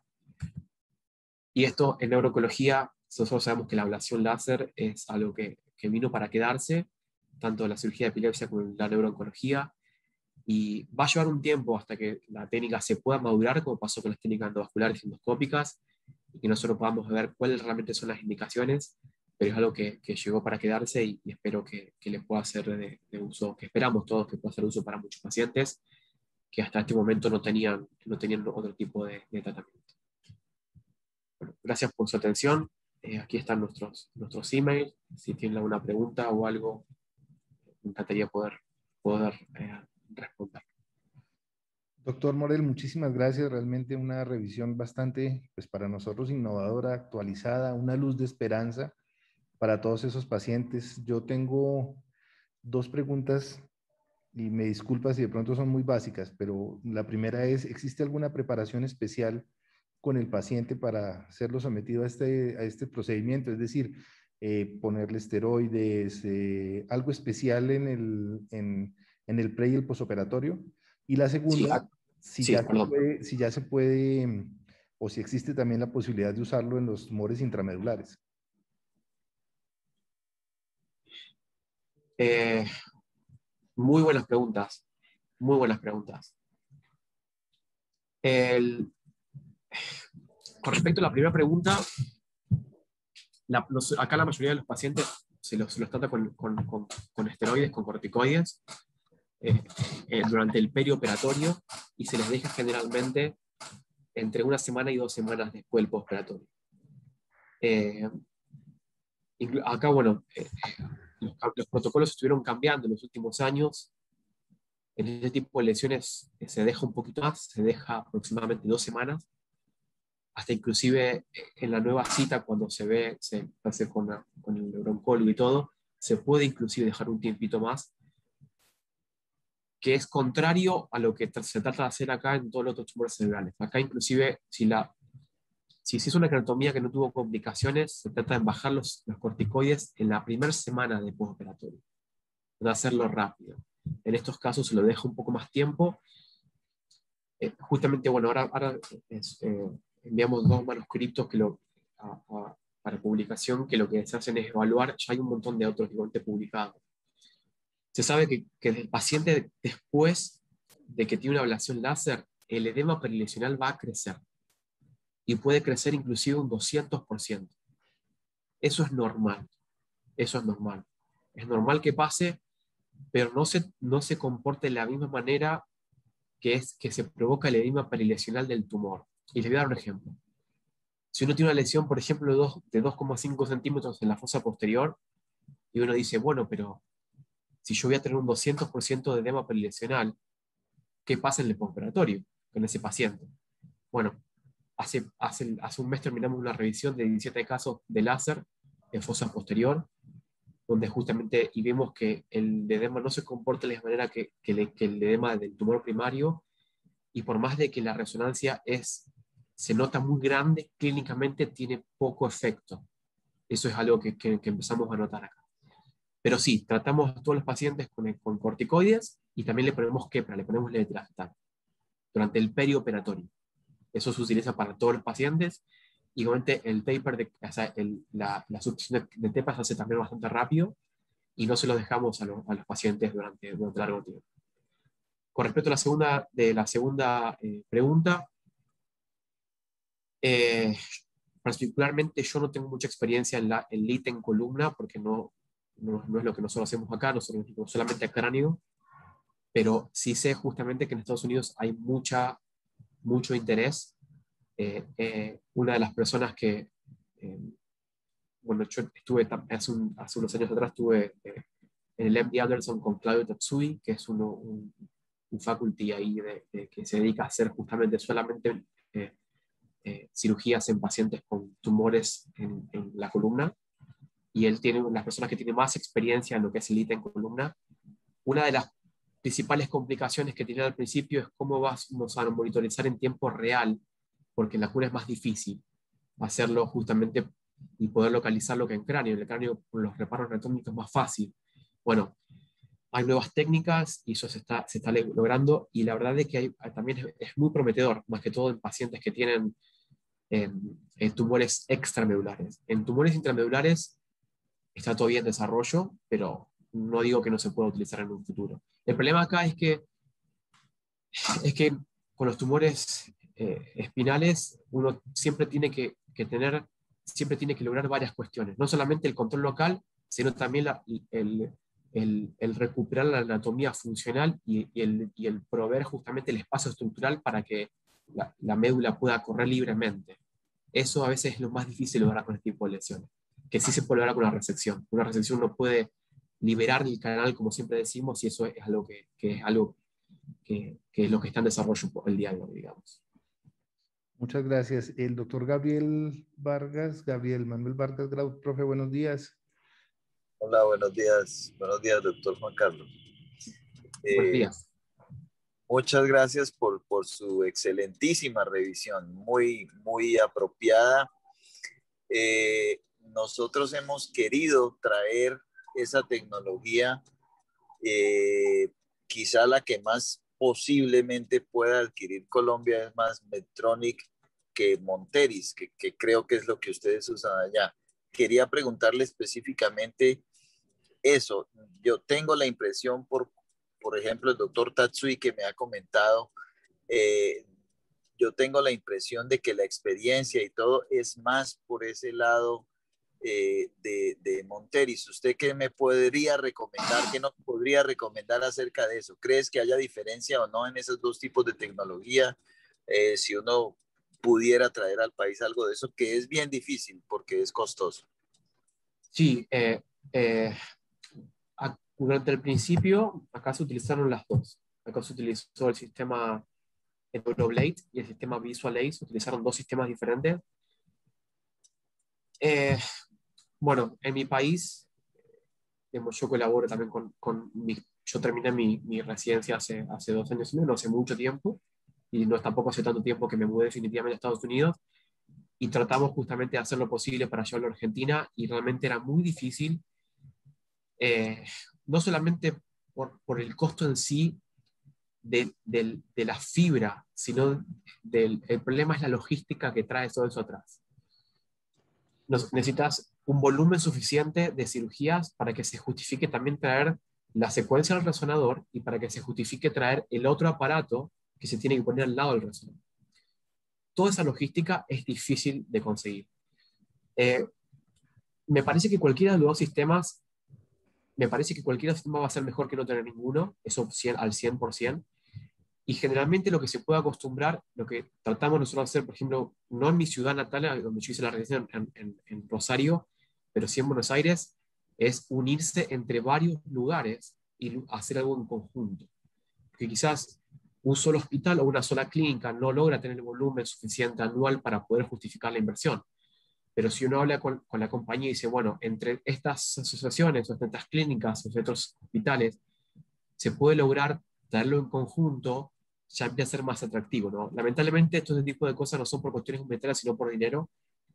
Y esto en neurooncología, nosotros sabemos que la ablación láser es algo que, que vino para quedarse, tanto en la cirugía de epilepsia como en la neurooncología, y va a llevar un tiempo hasta que la técnica se pueda madurar, como pasó con las técnicas endovasculares y endoscópicas, y que nosotros podamos ver cuáles realmente son las indicaciones, pero es algo que, que llegó para quedarse y, y espero que, que le pueda ser de, de uso, que esperamos todos que pueda ser de uso para muchos pacientes que hasta este momento no tenían, no tenían otro tipo de, de tratamiento. Bueno, gracias por su atención. Eh, aquí están nuestros, nuestros emails. Si tienen alguna pregunta o algo, me encantaría poder, poder eh, responder. Doctor Morel, muchísimas gracias. Realmente una revisión bastante, pues para nosotros, innovadora, actualizada, una luz de esperanza para todos esos pacientes. Yo tengo dos preguntas y me disculpa si de pronto son muy básicas, pero la primera es, ¿existe alguna preparación especial con el paciente para hacerlo sometido a este, a este procedimiento? Es decir, eh, ponerle esteroides, eh, algo especial en el, en, en el pre y el posoperatorio. Y la Sí, segunda, ah, si, sí, ya se perdón. puede, si ya se puede, o si existe también la posibilidad de usarlo en los tumores intramedulares. Eh, muy buenas preguntas, muy buenas preguntas. El, con respecto a la primera pregunta, la, los, acá la mayoría de los pacientes se los, se los trata con, con, con, con esteroides, con corticoides, eh, eh, durante el perioperatorio, y se les deja generalmente entre una semana y dos semanas después del postoperatorio. Eh, acá, bueno, eh, los, los protocolos estuvieron cambiando en los últimos años. En este tipo de lesiones eh, se deja un poquito más, se deja aproximadamente dos semanas, hasta inclusive en la nueva cita, cuando se ve, se hace con, la, con el neurooncólogo y todo, se puede inclusive dejar un tiempito más, que es contrario a lo que se trata de hacer acá en todos los otros tumores cerebrales. Acá inclusive, si, la, si se hizo una craneotomía que no tuvo complicaciones, se trata de bajar los, los corticoides en la primera semana de postoperatorio, de hacerlo rápido. En estos casos se lo deja un poco más tiempo. Eh, justamente, bueno, ahora, ahora es, eh, enviamos dos manuscritos que lo, a, a, para publicación, que lo que se hacen es evaluar, ya hay un montón de otros igualmente publicados. Se sabe que, que el paciente, después de que tiene una ablación láser, el edema perilesional va a crecer, y puede crecer inclusive un doscientos por ciento. Eso es normal, eso es normal. Es normal que pase, pero no se, no se comporte de la misma manera que es que se provoca el edema perilesional del tumor. Y les voy a dar un ejemplo. Si uno tiene una lesión, por ejemplo, de dos coma cinco centímetros en la fosa posterior, y uno dice, bueno, pero si yo voy a tener un doscientos por ciento de edema perilesional, ¿qué pasa en el postoperatorio con ese paciente? Bueno, hace, hace, hace un mes terminamos una revisión de diecisiete casos de láser en fosa posterior, donde justamente y vemos que el edema no se comporta de la misma manera que, que, le, que el edema del tumor primario, y por más de que la resonancia es, se nota muy grande, clínicamente tiene poco efecto. Eso es algo que, que, que empezamos a notar acá. Pero sí, tratamos a todos los pacientes con, con corticoides, y también le ponemos quepra, le ponemos levetiracetam durante el perioperatorio. Eso se utiliza para todos los pacientes. Igualmente el taper, de, o sea, el, la, la sustitución de, de T E P A se hace también bastante rápido, y no se lo dejamos a, lo, a los pacientes durante, durante largo tiempo. Con respecto a la segunda, de la segunda eh, pregunta, eh, particularmente yo no tengo mucha experiencia en, la, en L I T en columna, porque no, no, no es lo que nosotros hacemos acá, nosotros hacemos solamente cráneo. pero sí sé justamente que en Estados Unidos hay mucha, mucho interés. Eh, eh, una de las personas que, eh, bueno, yo estuve hace, un, hace unos años atrás, estuve eh, en el M D Anderson con Claudio Tatsui, que es uno, un, un faculty ahí de, de, que se dedica a hacer justamente solamente eh, eh, cirugías en pacientes con tumores en, en la columna, y él tiene las personas que tienen más experiencia en lo que es el I T en columna. Una de las principales complicaciones que tiene al principio es cómo vamos a monitorizar en tiempo real, porque en la cuna es más difícil hacerlo justamente y poder localizar lo que en cráneo. En el cráneo, con los reparos anatómicos es más fácil. Bueno, hay nuevas técnicas y eso se está, se está logrando, y la verdad es que hay, también es, es muy prometedor, más que todo en pacientes que tienen eh, eh, tumores extramedulares. En tumores intramedulares está todavía en desarrollo, pero no digo que no se pueda utilizar en un futuro. El problema acá es que, es que con los tumores eh, espinales uno siempre tiene que, que tener, siempre tiene que lograr varias cuestiones, no solamente el control local, sino también la, el, el, el recuperar la anatomía funcional y, y, el, y el proveer justamente el espacio estructural para que la, la médula pueda correr libremente. Eso a veces es lo más difícil de lograr con este tipo de lesiones, que sí se puede lograr con una resección. Una resección no puede liberar el canal, como siempre decimos, y eso es algo que, que es algo que, que es lo que está en desarrollo el día de hoy, digamos. Muchas gracias. El doctor Gabriel Vargas, Gabriel Manuel Vargas Grau, profe, buenos días. Hola, buenos días. Buenos días, doctor Juan Carlos. Eh, Buenos días. Muchas gracias por, por su excelentísima revisión, muy, muy apropiada. Eh, nosotros hemos querido traer esa tecnología, eh, quizá la que más posiblemente pueda adquirir Colombia es más Medtronic que Monteris, que, que creo que es lo que ustedes usan allá. Quería preguntarle específicamente eso. Yo tengo la impresión, por, por ejemplo, el doctor Tatsui que me ha comentado, eh, yo tengo la impresión de que la experiencia y todo es más por ese lado eh, de, de Monteris. ¿Usted qué me podría recomendar, qué nos podría recomendar acerca de eso? ¿Crees que haya diferencia o no en esos dos tipos de tecnología? Eh, si uno pudiera traer al país algo de eso, que es bien difícil porque es costoso. Sí, eh, eh, durante el principio acá se utilizaron las dos. Acá se utilizó el sistema Neuroblade y el sistema Visual Ace, utilizaron dos sistemas diferentes. Eh, bueno, en mi país, digamos, yo colaboro también con, con mi, yo terminé mi, mi residencia hace, hace dos años y medio, no hace mucho tiempo, y no tampoco hace tanto tiempo que me mudé definitivamente a Estados Unidos, y tratamos justamente de hacer lo posible para llevarlo a Argentina, y realmente era muy difícil, eh, no solamente por, por el costo en sí de, de, de la fibra, sino del el problema es la logística que trae todo eso atrás. Nos, necesitas un volumen suficiente de cirugías para que se justifique también traer la secuencia del resonador y para que se justifique traer el otro aparato que se tiene que poner al lado del resonador. Toda esa logística es difícil de conseguir. Eh, me parece que cualquiera de los dos sistemas, me parece que cualquier sistema va a ser mejor que no tener ninguno, eso al cien por ciento. Y generalmente lo que se puede acostumbrar, lo que tratamos nosotros de hacer, por ejemplo, no en mi ciudad natal, donde yo hice la residencia en, en, en Rosario, pero sí en Buenos Aires, es unirse entre varios lugares y hacer algo en conjunto. Porque quizás un solo hospital o una sola clínica no logra tener el volumen suficiente anual para poder justificar la inversión. Pero si uno habla con, con la compañía y dice, bueno, entre estas asociaciones, o entre estas clínicas, o entre otros hospitales, se puede lograr traerlo en conjunto, ya empieza a ser más atractivo, ¿no? Lamentablemente, este tipo de cosas no son por cuestiones monetarias, sino por dinero,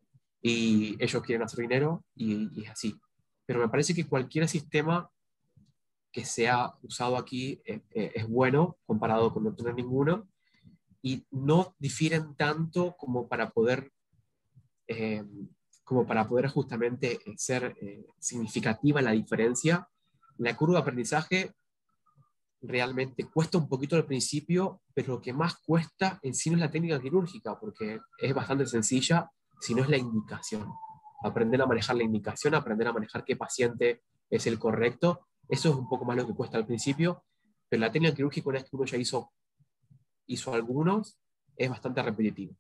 y ellos quieren hacer dinero, y, y es así. Pero me parece que cualquier sistema que sea usado aquí eh, eh, es bueno, comparado con no tener ninguno, y no difieren tanto como para poder, eh, como para poder justamente ser eh, significativa la diferencia. La curva de aprendizaje realmente cuesta un poquito al principio, pero lo que más cuesta en sí no es la técnica quirúrgica, porque es bastante sencilla, sino es la indicación. Aprender a manejar la indicación, aprender a manejar qué paciente es el correcto, eso es un poco más lo que cuesta al principio, pero la técnica quirúrgica, una vez que uno ya hizo, hizo algunos, es bastante repetitiva.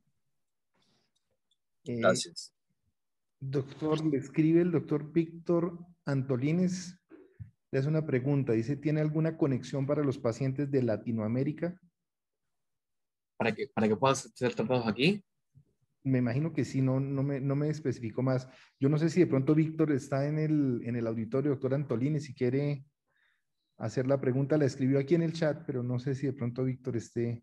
Eh, Gracias. Doctor, le escribe el doctor Víctor Antolines, le hace una pregunta, dice, ¿tiene alguna conexión para los pacientes de Latinoamérica? Para que, para que puedan ser tratados aquí. Me imagino que sí, no, no, me, no me especificó más. Yo no sé si de pronto Víctor está en el, en el auditorio, doctor Antolines, si quiere hacer la pregunta, la escribió aquí en el chat, pero no sé si de pronto Víctor esté...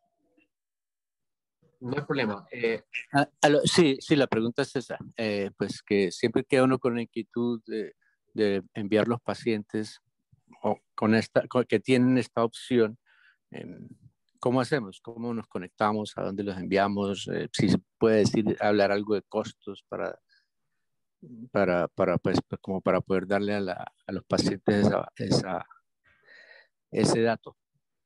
No hay problema. Eh, Ah, aló, sí, sí, la pregunta es esa. Eh, pues que siempre queda uno con la inquietud de, de enviar los pacientes o con esta, con, que tienen esta opción. Eh, ¿Cómo hacemos? ¿Cómo nos conectamos? ¿A dónde los enviamos? Eh, si se puede decir, hablar algo de costos para, para, para pues, como para poder darle a, la, a los pacientes esa, esa, ese dato.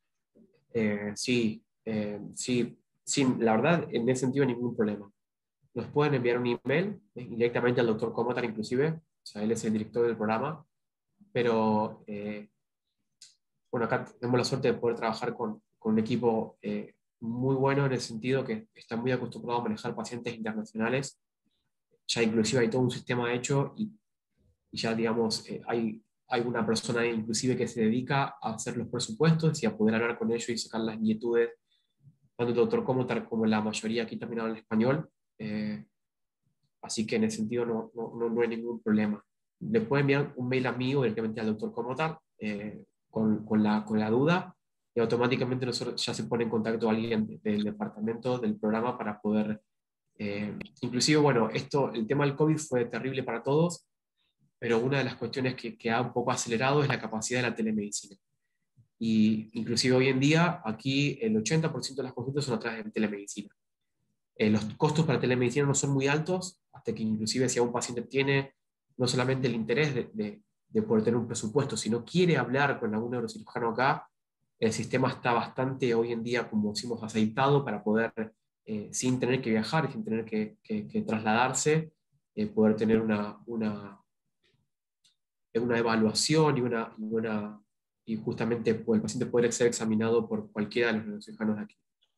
eh, sí, eh, sí, sí, la verdad, en ese sentido, ningún problema. Nos pueden enviar un email eh, directamente al doctor Comotar, inclusive, o sea, él es el director del programa, pero eh, bueno, acá tenemos la suerte de poder trabajar con, con un equipo eh, muy bueno en el sentido que está muy acostumbrado a manejar pacientes internacionales. Ya inclusive hay todo un sistema hecho y, y ya, digamos, eh, hay, hay una persona inclusive que se dedica a hacer los presupuestos y a poder hablar con ellos y sacar las inquietudes, tanto el doctor Comotar como la mayoría aquí también hablan español. Eh, así que en ese sentido no, no, no, no hay ningún problema. Le pueden enviar un mail a mí o directamente al doctor Comotar eh, con, con, la, con la duda y automáticamente nosotros ya se pone en contacto alguien del departamento del programa para poder... Eh, inclusive, bueno, esto, el tema del COVID fue terrible para todos, pero una de las cuestiones que, que ha un poco acelerado es la capacidad de la telemedicina. Y inclusive hoy en día, aquí el ochenta por ciento de las consultas son a través de telemedicina. Eh, los costos para telemedicina no son muy altos, hasta que inclusive si a un paciente tiene no solamente el interés de, de, de poder tener un presupuesto, sino quiere hablar con algún neurocirujano acá, el sistema está bastante hoy en día, como decimos, aceitado para poder, eh, sin tener que viajar y sin tener que, que, que trasladarse, eh, poder tener una, una, una evaluación y, una, y, una, y justamente pues, el paciente poder ser examinado por cualquiera de los neurocirujanos de aquí.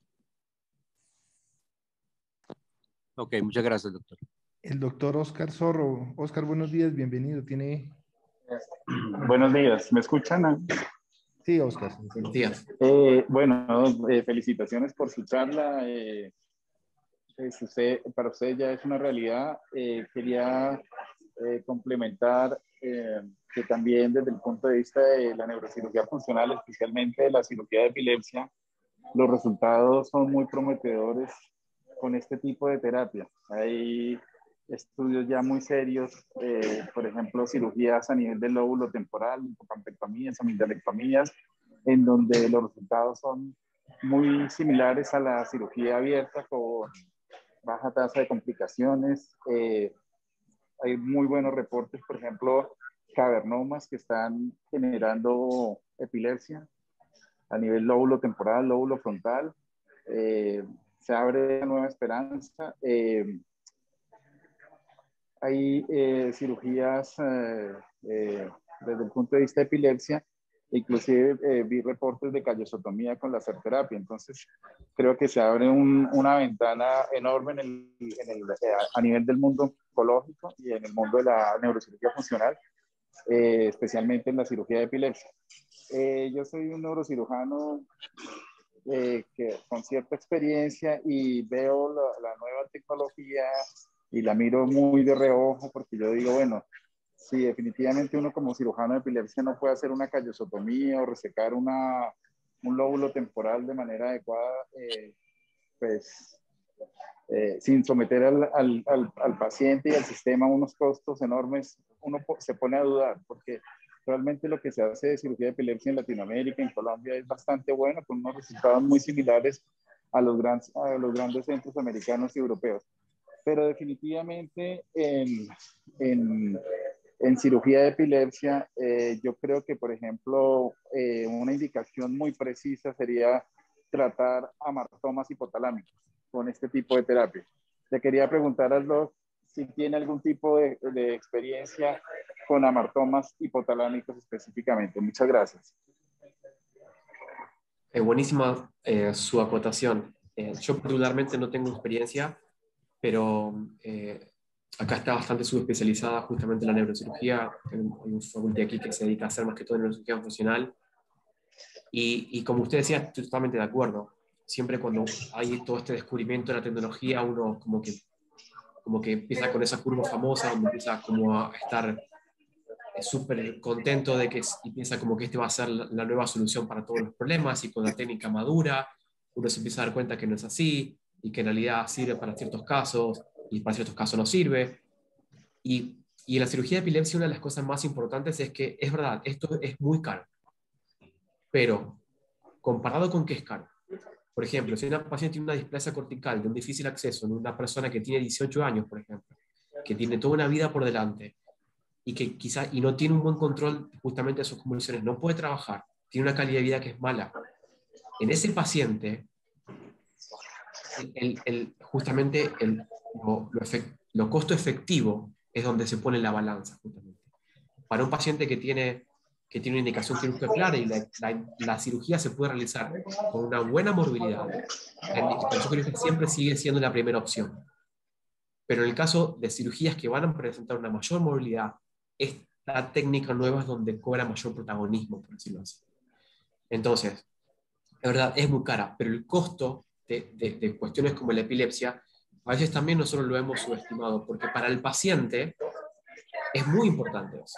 Ok, muchas gracias, doctor. El doctor Oscar Zorro. Oscar, buenos días, bienvenido. Tiene... Buenos días, ¿me escuchan? Sí, Oscar. Buenos días. Eh, bueno, eh, felicitaciones por su charla. Eh, pues usted, para usted ya es una realidad. Eh, quería eh, complementar eh, que también desde el punto de vista de la neurocirugía funcional, especialmente de la cirugía de epilepsia, los resultados son muy prometedores con este tipo de terapia. Hay estudios ya muy serios, eh, por ejemplo, cirugías a nivel del lóbulo temporal, hipocampectomías, amidalectomías, en donde los resultados son muy similares a la cirugía abierta con baja tasa de complicaciones. Eh, hay muy buenos reportes, por ejemplo, cavernomas que están generando epilepsia a nivel lóbulo temporal, lóbulo frontal. Eh, se abre una nueva esperanza. Eh, hay eh, cirugías eh, eh, desde el punto de vista de epilepsia, inclusive eh, vi reportes de callosotomía con láser terapia. Entonces creo que se abre un, una ventana enorme en el, en el, a nivel del mundo oncológico y en el mundo de la neurocirugía funcional, eh, especialmente en la cirugía de epilepsia. Eh, yo soy un neurocirujano eh, que, con cierta experiencia, y veo la, la nueva tecnología y la miro muy de reojo, porque yo digo, bueno, si definitivamente uno como cirujano de epilepsia no puede hacer una callosotomía o resecar una, un lóbulo temporal de manera adecuada, eh, pues eh, sin someter al, al, al, al paciente y al sistema a unos costos enormes, uno se pone a dudar, porque realmente lo que se hace de cirugía de epilepsia en Latinoamérica, en Colombia, es bastante bueno, con unos resultados muy similares a los, gran, a los grandes centros americanos y europeos. Pero definitivamente en, en, en cirugía de epilepsia, eh, yo creo que, por ejemplo, eh, una indicación muy precisa sería tratar amartomas hipotalámicos con este tipo de terapia. Le quería preguntar al doc si tiene algún tipo de, de experiencia con amartomas hipotalámicos específicamente. Muchas gracias. Eh, buenísima eh, su acotación. Eh, yo particularmente no tengo experiencia, pero eh, acá está bastante subespecializada justamente la neurocirugía. Hay un facultad aquí que se dedica a hacer más que todo neurocirugía funcional. Y, y como usted decía, estoy totalmente de acuerdo. Siempre cuando hay todo este descubrimiento de la tecnología, uno como que, como que empieza con esa curva famosa, donde empieza como a estar súper contento de que y piensa como que este va a ser la, la nueva solución para todos los problemas, y con la técnica madura, uno se empieza a dar cuenta que no es así, y que en realidad sirve para ciertos casos, y para ciertos casos no sirve. Y, y en la cirugía de epilepsia una de las cosas más importantes es que, es verdad, esto es muy caro, pero comparado con qué es caro. Por ejemplo, si una paciente tiene una displasia cortical de un difícil acceso en una persona que tiene dieciocho años, por ejemplo, que tiene toda una vida por delante, y que quizá y no tiene un buen control justamente de sus convulsiones, no puede trabajar, tiene una calidad de vida que es mala. En ese paciente, el, el, el, justamente el, lo, lo, efect, lo costo efectivo es donde se pone la balanza, justamente. Para un paciente que tiene, que tiene una indicación quirúrgica clara y la, la, la cirugía se puede realizar con una buena morbilidad, la intervención quirúrgica siempre sigue siendo la primera opción. Pero en el caso de cirugías que van a presentar una mayor movilidad, esta técnica nueva es donde cobra mayor protagonismo, por decirlo así. Entonces, la verdad, es muy cara, pero el costo de, de, de cuestiones como la epilepsia, a veces también nosotros lo hemos subestimado, porque para el paciente es muy importante eso.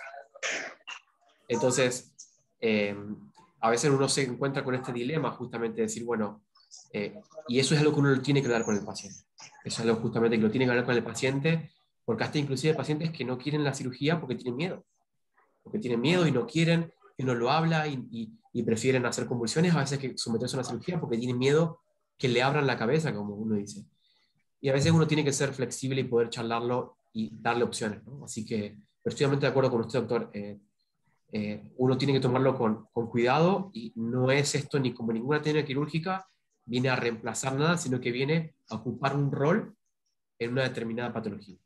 Entonces, eh, a veces uno se encuentra con este dilema justamente de decir, bueno, eh, y eso es algo que uno tiene que hablar con el paciente. Eso es algo justamente que lo tiene que hablar con el paciente, porque hasta inclusive pacientes que no quieren la cirugía porque tienen miedo. Porque tienen miedo y no quieren, que uno lo habla y, y, y prefieren hacer convulsiones a veces que someterse a una cirugía porque tienen miedo que le abran la cabeza, como uno dice. Y a veces uno tiene que ser flexible y poder charlarlo y darle opciones, ¿no? Así que, pero estoy totalmente de acuerdo con usted, doctor. Eh, eh, uno tiene que tomarlo con, con cuidado, y no es esto ni como ninguna técnica quirúrgica viene a reemplazar nada, sino que viene a ocupar un rol en una determinada patología.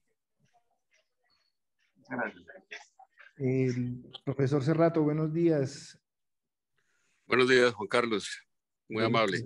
El profesor Cerrato, buenos días. Buenos días, Juan Carlos. Muy amable.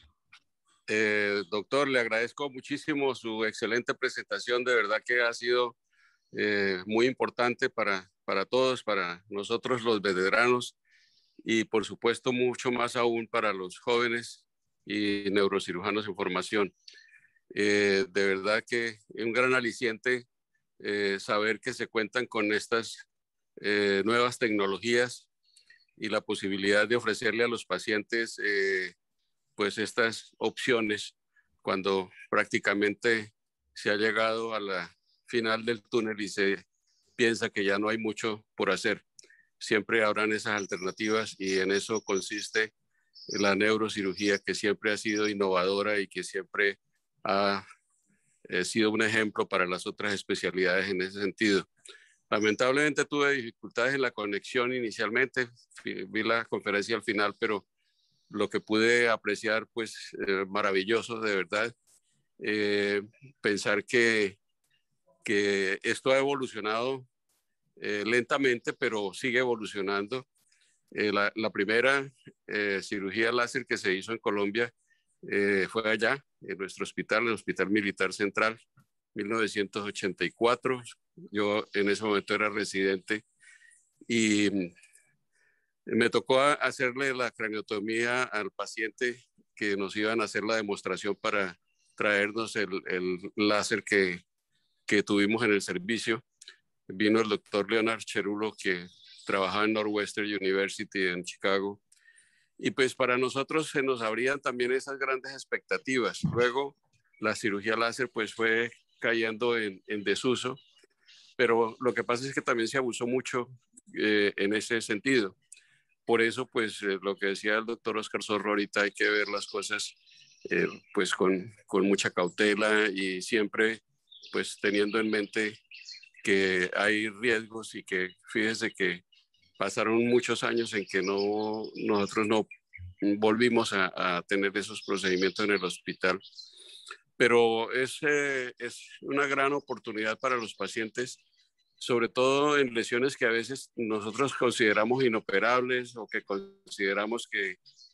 Eh, doctor, le agradezco muchísimo su excelente presentación. De verdad que ha sido eh, muy importante para, para todos, para nosotros los veteranos, y por supuesto mucho más aún para los jóvenes y neurocirujanos en formación. Eh, de verdad que es un gran aliciente eh, saber que se cuentan con estas eh, nuevas tecnologías y la posibilidad de ofrecerle a los pacientes eh, pues estas opciones cuando prácticamente se ha llegado a la final del túnel y se piensa que ya no hay mucho por hacer. Siempre habrán esas alternativas, y en eso consiste la neurocirugía, que siempre ha sido innovadora y que siempre ha eh, sido un ejemplo para las otras especialidades en ese sentido. Lamentablemente tuve dificultades en la conexión inicialmente, vi la conferencia al final, pero lo que pude apreciar, pues eh, maravilloso, de verdad. Eh, pensar que, que esto ha evolucionado eh, lentamente, pero sigue evolucionando. Eh, la, la primera eh, cirugía láser que se hizo en Colombia eh, fue allá, en nuestro hospital, el Hospital Militar Central, mil novecientos ochenta y cuatro. Yo en ese momento era residente y me tocó hacerle la craniotomía al paciente que nos iban a hacer la demostración para traernos el, el láser que, que tuvimos en el servicio. Vino el doctor Leonard Cherulo, que trabajaba en Northwestern University en Chicago. Y pues para nosotros se nos abrían también esas grandes expectativas. Luego la cirugía láser pues fue cayendo en, en desuso, pero lo que pasa es que también se abusó mucho eh, en ese sentido. Por eso, pues, eh, lo que decía el doctor Oscar Zorro ahorita, hay que ver las cosas, eh, pues, con, con mucha cautela, y siempre, pues, teniendo en mente que hay riesgos, y que fíjese que pasaron muchos años en que no, nosotros no volvimos a, a tener esos procedimientos en el hospital. Pero es, eh, es una gran oportunidad para los pacientes, sobre todo en lesiones que a veces nosotros consideramos inoperables, o que consideramos que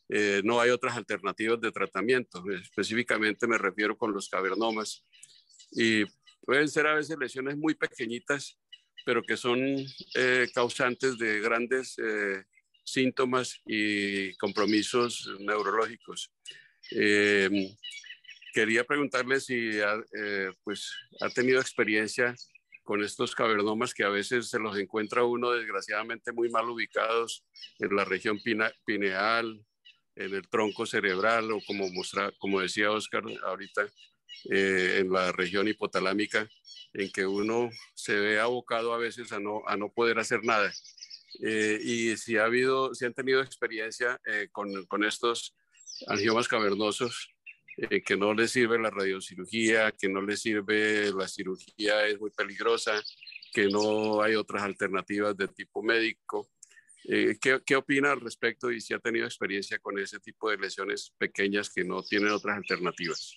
eh, no hay otras alternativas de tratamiento. Específicamente me refiero con los cavernomas. Y pueden ser a veces lesiones muy pequeñitas, pero que son eh, causantes de grandes eh, síntomas y compromisos neurológicos. Eh, quería preguntarle si ha, eh, pues, ha tenido experiencia con estos cavernomas que a veces se los encuentra uno desgraciadamente muy mal ubicados en la región pina, pineal, en el tronco cerebral o como, mostra, como decía Oscar ahorita, eh, en la región hipotalámica, en que uno se ve abocado a veces a no, a no poder hacer nada. Eh, y si, ha habido, si han tenido experiencia eh, con, con estos angiomas cavernosos, eh, que no les sirve la radiocirugía, que no les sirve la cirugía, es muy peligrosa, que no hay otras alternativas de tipo médico. Eh, ¿qué, ¿Qué opina al respecto y si ha tenido experiencia con ese tipo de lesiones pequeñas que no tienen otras alternativas?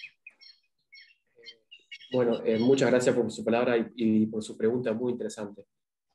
Bueno, eh, muchas gracias por su palabra y, y por su pregunta muy interesante.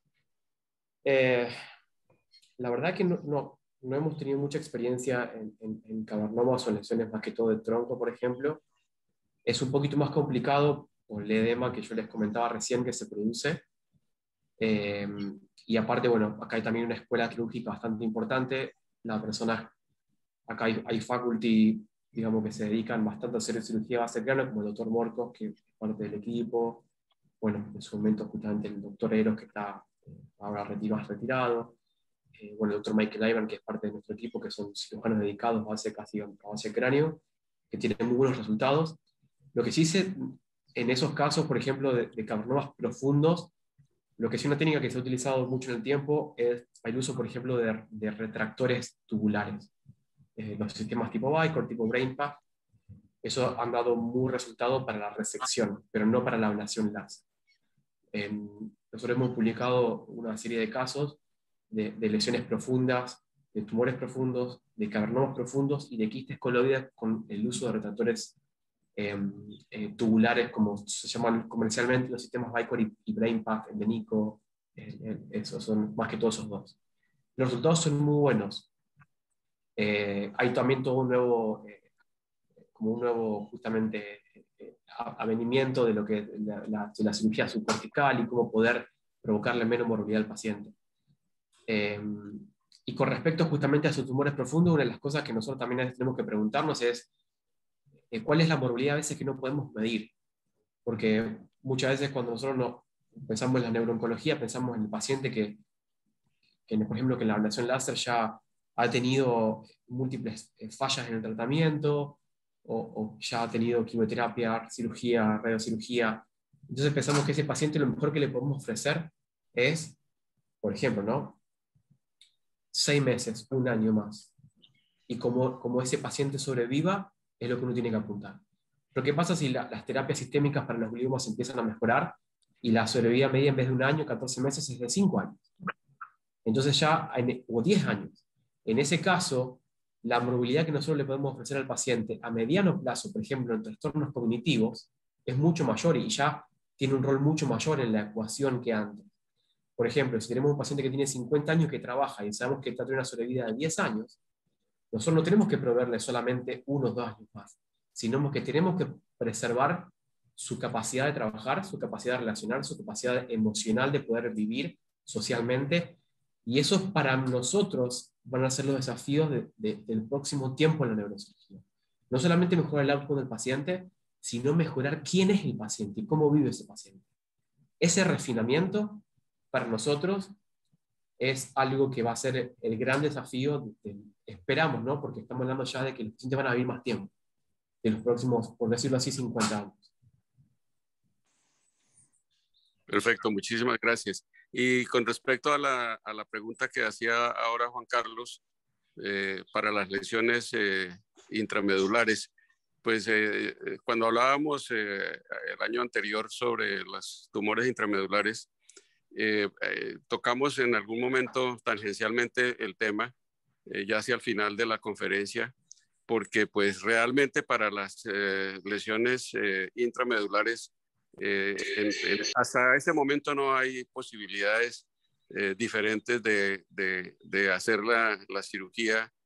Eh, la verdad que no, no, no hemos tenido mucha experiencia en, en, en cavernomas o lesiones más que todo de tronco, por ejemplo. Es un poquito más complicado por el edema que yo les comentaba recién que se produce. Eh, y aparte, bueno, acá hay también una escuela quirúrgica bastante importante. La persona, acá hay, hay faculty, digamos, que se dedican bastante a hacer cirugía base cráneo, como el doctor Morcos, que es parte del equipo. Bueno, en su momento justamente el doctor Eros, que está eh, ahora retirado, retirado. Eh, bueno, el doctor Michael Ivan, que es parte de nuestro equipo, que son cirujanos dedicados a base, casi a base cráneo, que tienen muy buenos resultados. Lo que sí se, en esos casos, por ejemplo, de, de cavernomas profundos, lo que sí una técnica que se ha utilizado mucho en el tiempo es el uso, por ejemplo, de, de retractores tubulares. Eh, los sistemas tipo Vicor, tipo BrainPath, eso han dado muy resultado para la resección, pero no para la ablación láser. Eh, nosotros hemos publicado una serie de casos de, de lesiones profundas, de tumores profundos, de cavernomas profundos y de quistes coloides con el uso de retractores eh, eh, tubulares, como se llaman comercialmente los sistemas Vicor y, y BrainPath, el de Nico, eh, eh, esos son más que todos esos dos. Los resultados son muy buenos. Eh, hay también todo un nuevo, eh, como un nuevo justamente eh, avenimiento de lo que es la, la, de la cirugía subcortical y cómo poder provocarle menos morbilidad al paciente. Eh, y con respecto justamente a sus tumores profundos, una de las cosas que nosotros también tenemos que preguntarnos es eh, cuál es la morbilidad a veces que no podemos medir. Porque muchas veces cuando nosotros no, pensamos en la neurooncología, pensamos en el paciente que, que, por ejemplo, que en la ablación láser ya ha tenido múltiples fallas en el tratamiento, o, o ya ha tenido quimioterapia, cirugía, radiocirugía. Entonces pensamos que ese paciente lo mejor que le podemos ofrecer es, por ejemplo, ¿no? seis meses, un año más. Y como, como ese paciente sobreviva, es lo que uno tiene que apuntar. Pero ¿qué pasa si la, las terapias sistémicas para los gliomas empiezan a mejorar y la sobrevida media en vez de un año, catorce meses, es de cinco años? Entonces ya, en, o diez años. En ese caso, la morbilidad que nosotros le podemos ofrecer al paciente a mediano plazo, por ejemplo, en trastornos cognitivos, es mucho mayor y ya tiene un rol mucho mayor en la ecuación que antes. Por ejemplo, si tenemos un paciente que tiene cincuenta años que trabaja y sabemos que está teniendo una sobrevida de diez años, nosotros no tenemos que proveerle solamente uno o dos años más, sino que tenemos que preservar su capacidad de trabajar, su capacidad de relacionar, su capacidad emocional de poder vivir socialmente. Y eso para nosotros van a ser los desafíos de, de, del próximo tiempo en la neurocirugía. No solamente mejorar el outcome del paciente, sino mejorar quién es el paciente y cómo vive ese paciente. Ese refinamiento para nosotros es algo que va a ser el gran desafío, de, de, esperamos, ¿no? Porque estamos hablando ya de que los pacientes van a vivir más tiempo, de los próximos, por decirlo así, cincuenta años. Perfecto, muchísimas gracias. Y con respecto a la, a la pregunta que hacía ahora Juan Carlos, eh, para las lesiones eh, intramedulares, pues eh, cuando hablábamos eh, el año anterior sobre los tumores intramedulares, Eh, eh, tocamos en algún momento tangencialmente el tema, eh, ya hacia el final de la conferencia, porque pues realmente para las eh, lesiones eh, intramedulares, eh, en, en, hasta ese momento no hay posibilidades eh, diferentes de, de, de hacer la, la cirugía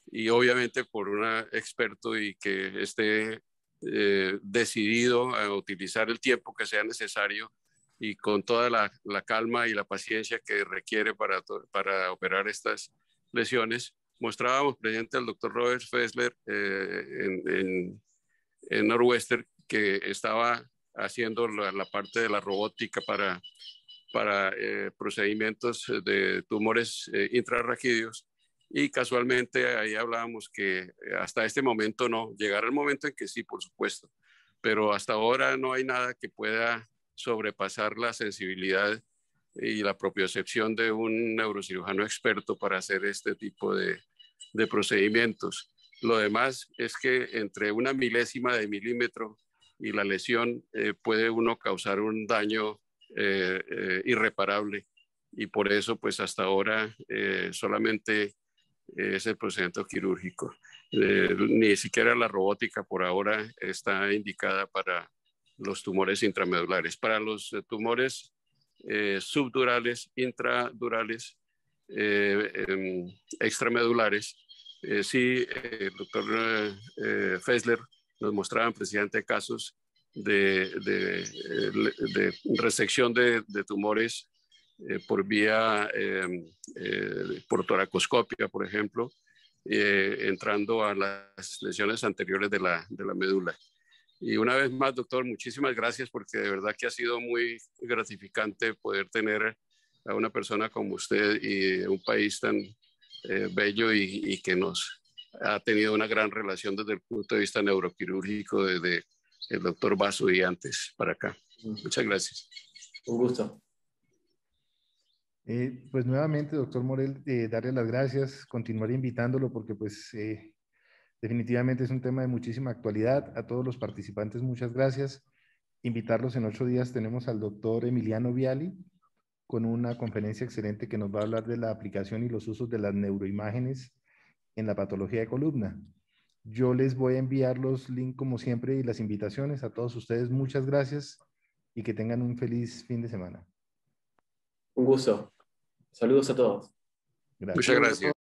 y obviamente por un experto y que esté eh, decidido a utilizar el tiempo que sea necesario y con toda la, la calma y la paciencia que requiere para, para operar estas lesiones. Mostrábamos presente al doctor Robert Fessler eh, en, en, en Northwestern, que estaba haciendo la, la parte de la robótica para, para eh, procedimientos de tumores eh, intrarraquídeos. Y casualmente ahí hablábamos que hasta este momento no, llegará el momento en que sí, por supuesto, pero hasta ahora no hay nada que pueda sobrepasar la sensibilidad y la propiocepción de un neurocirujano experto para hacer este tipo de, de procedimientos. Lo demás es que entre una milésima de milímetro y la lesión eh, puede uno causar un daño eh, eh, irreparable, y por eso pues hasta ahora eh, solamente es el procedimiento quirúrgico. Eh, ni siquiera la robótica por ahora está indicada para los tumores intramedulares. Para los eh, tumores eh, subdurales, intradurales, eh, eh, extramedulares, eh, sí, eh, el doctor eh, Fessler nos mostraba precisamente casos de, de, de resección de, de tumores eh, por vía, eh, eh, por toracoscopia, por ejemplo, eh, entrando a las lesiones anteriores de la, de la médula. Y una vez más, doctor, muchísimas gracias, porque de verdad que ha sido muy gratificante poder tener a una persona como usted y un país tan eh, bello y, y que nos ha tenido una gran relación desde el punto de vista neuroquirúrgico, desde el doctor Basu y antes para acá. Muchas gracias. Un gusto. Eh, pues nuevamente, doctor Morel, eh, darle las gracias, continuar invitándolo porque pues eh, definitivamente es un tema de muchísima actualidad. A todos los participantes, muchas gracias. Invitarlos en ocho días, tenemos al doctor Emiliano Viali con una conferencia excelente que nos va a hablar de la aplicación y los usos de las neuroimágenes en la patología de columna. Yo les voy a enviar los links como siempre y las invitaciones a todos ustedes. Muchas gracias y que tengan un feliz fin de semana. Un gusto. Saludos a todos. Gracias. Muchas gracias.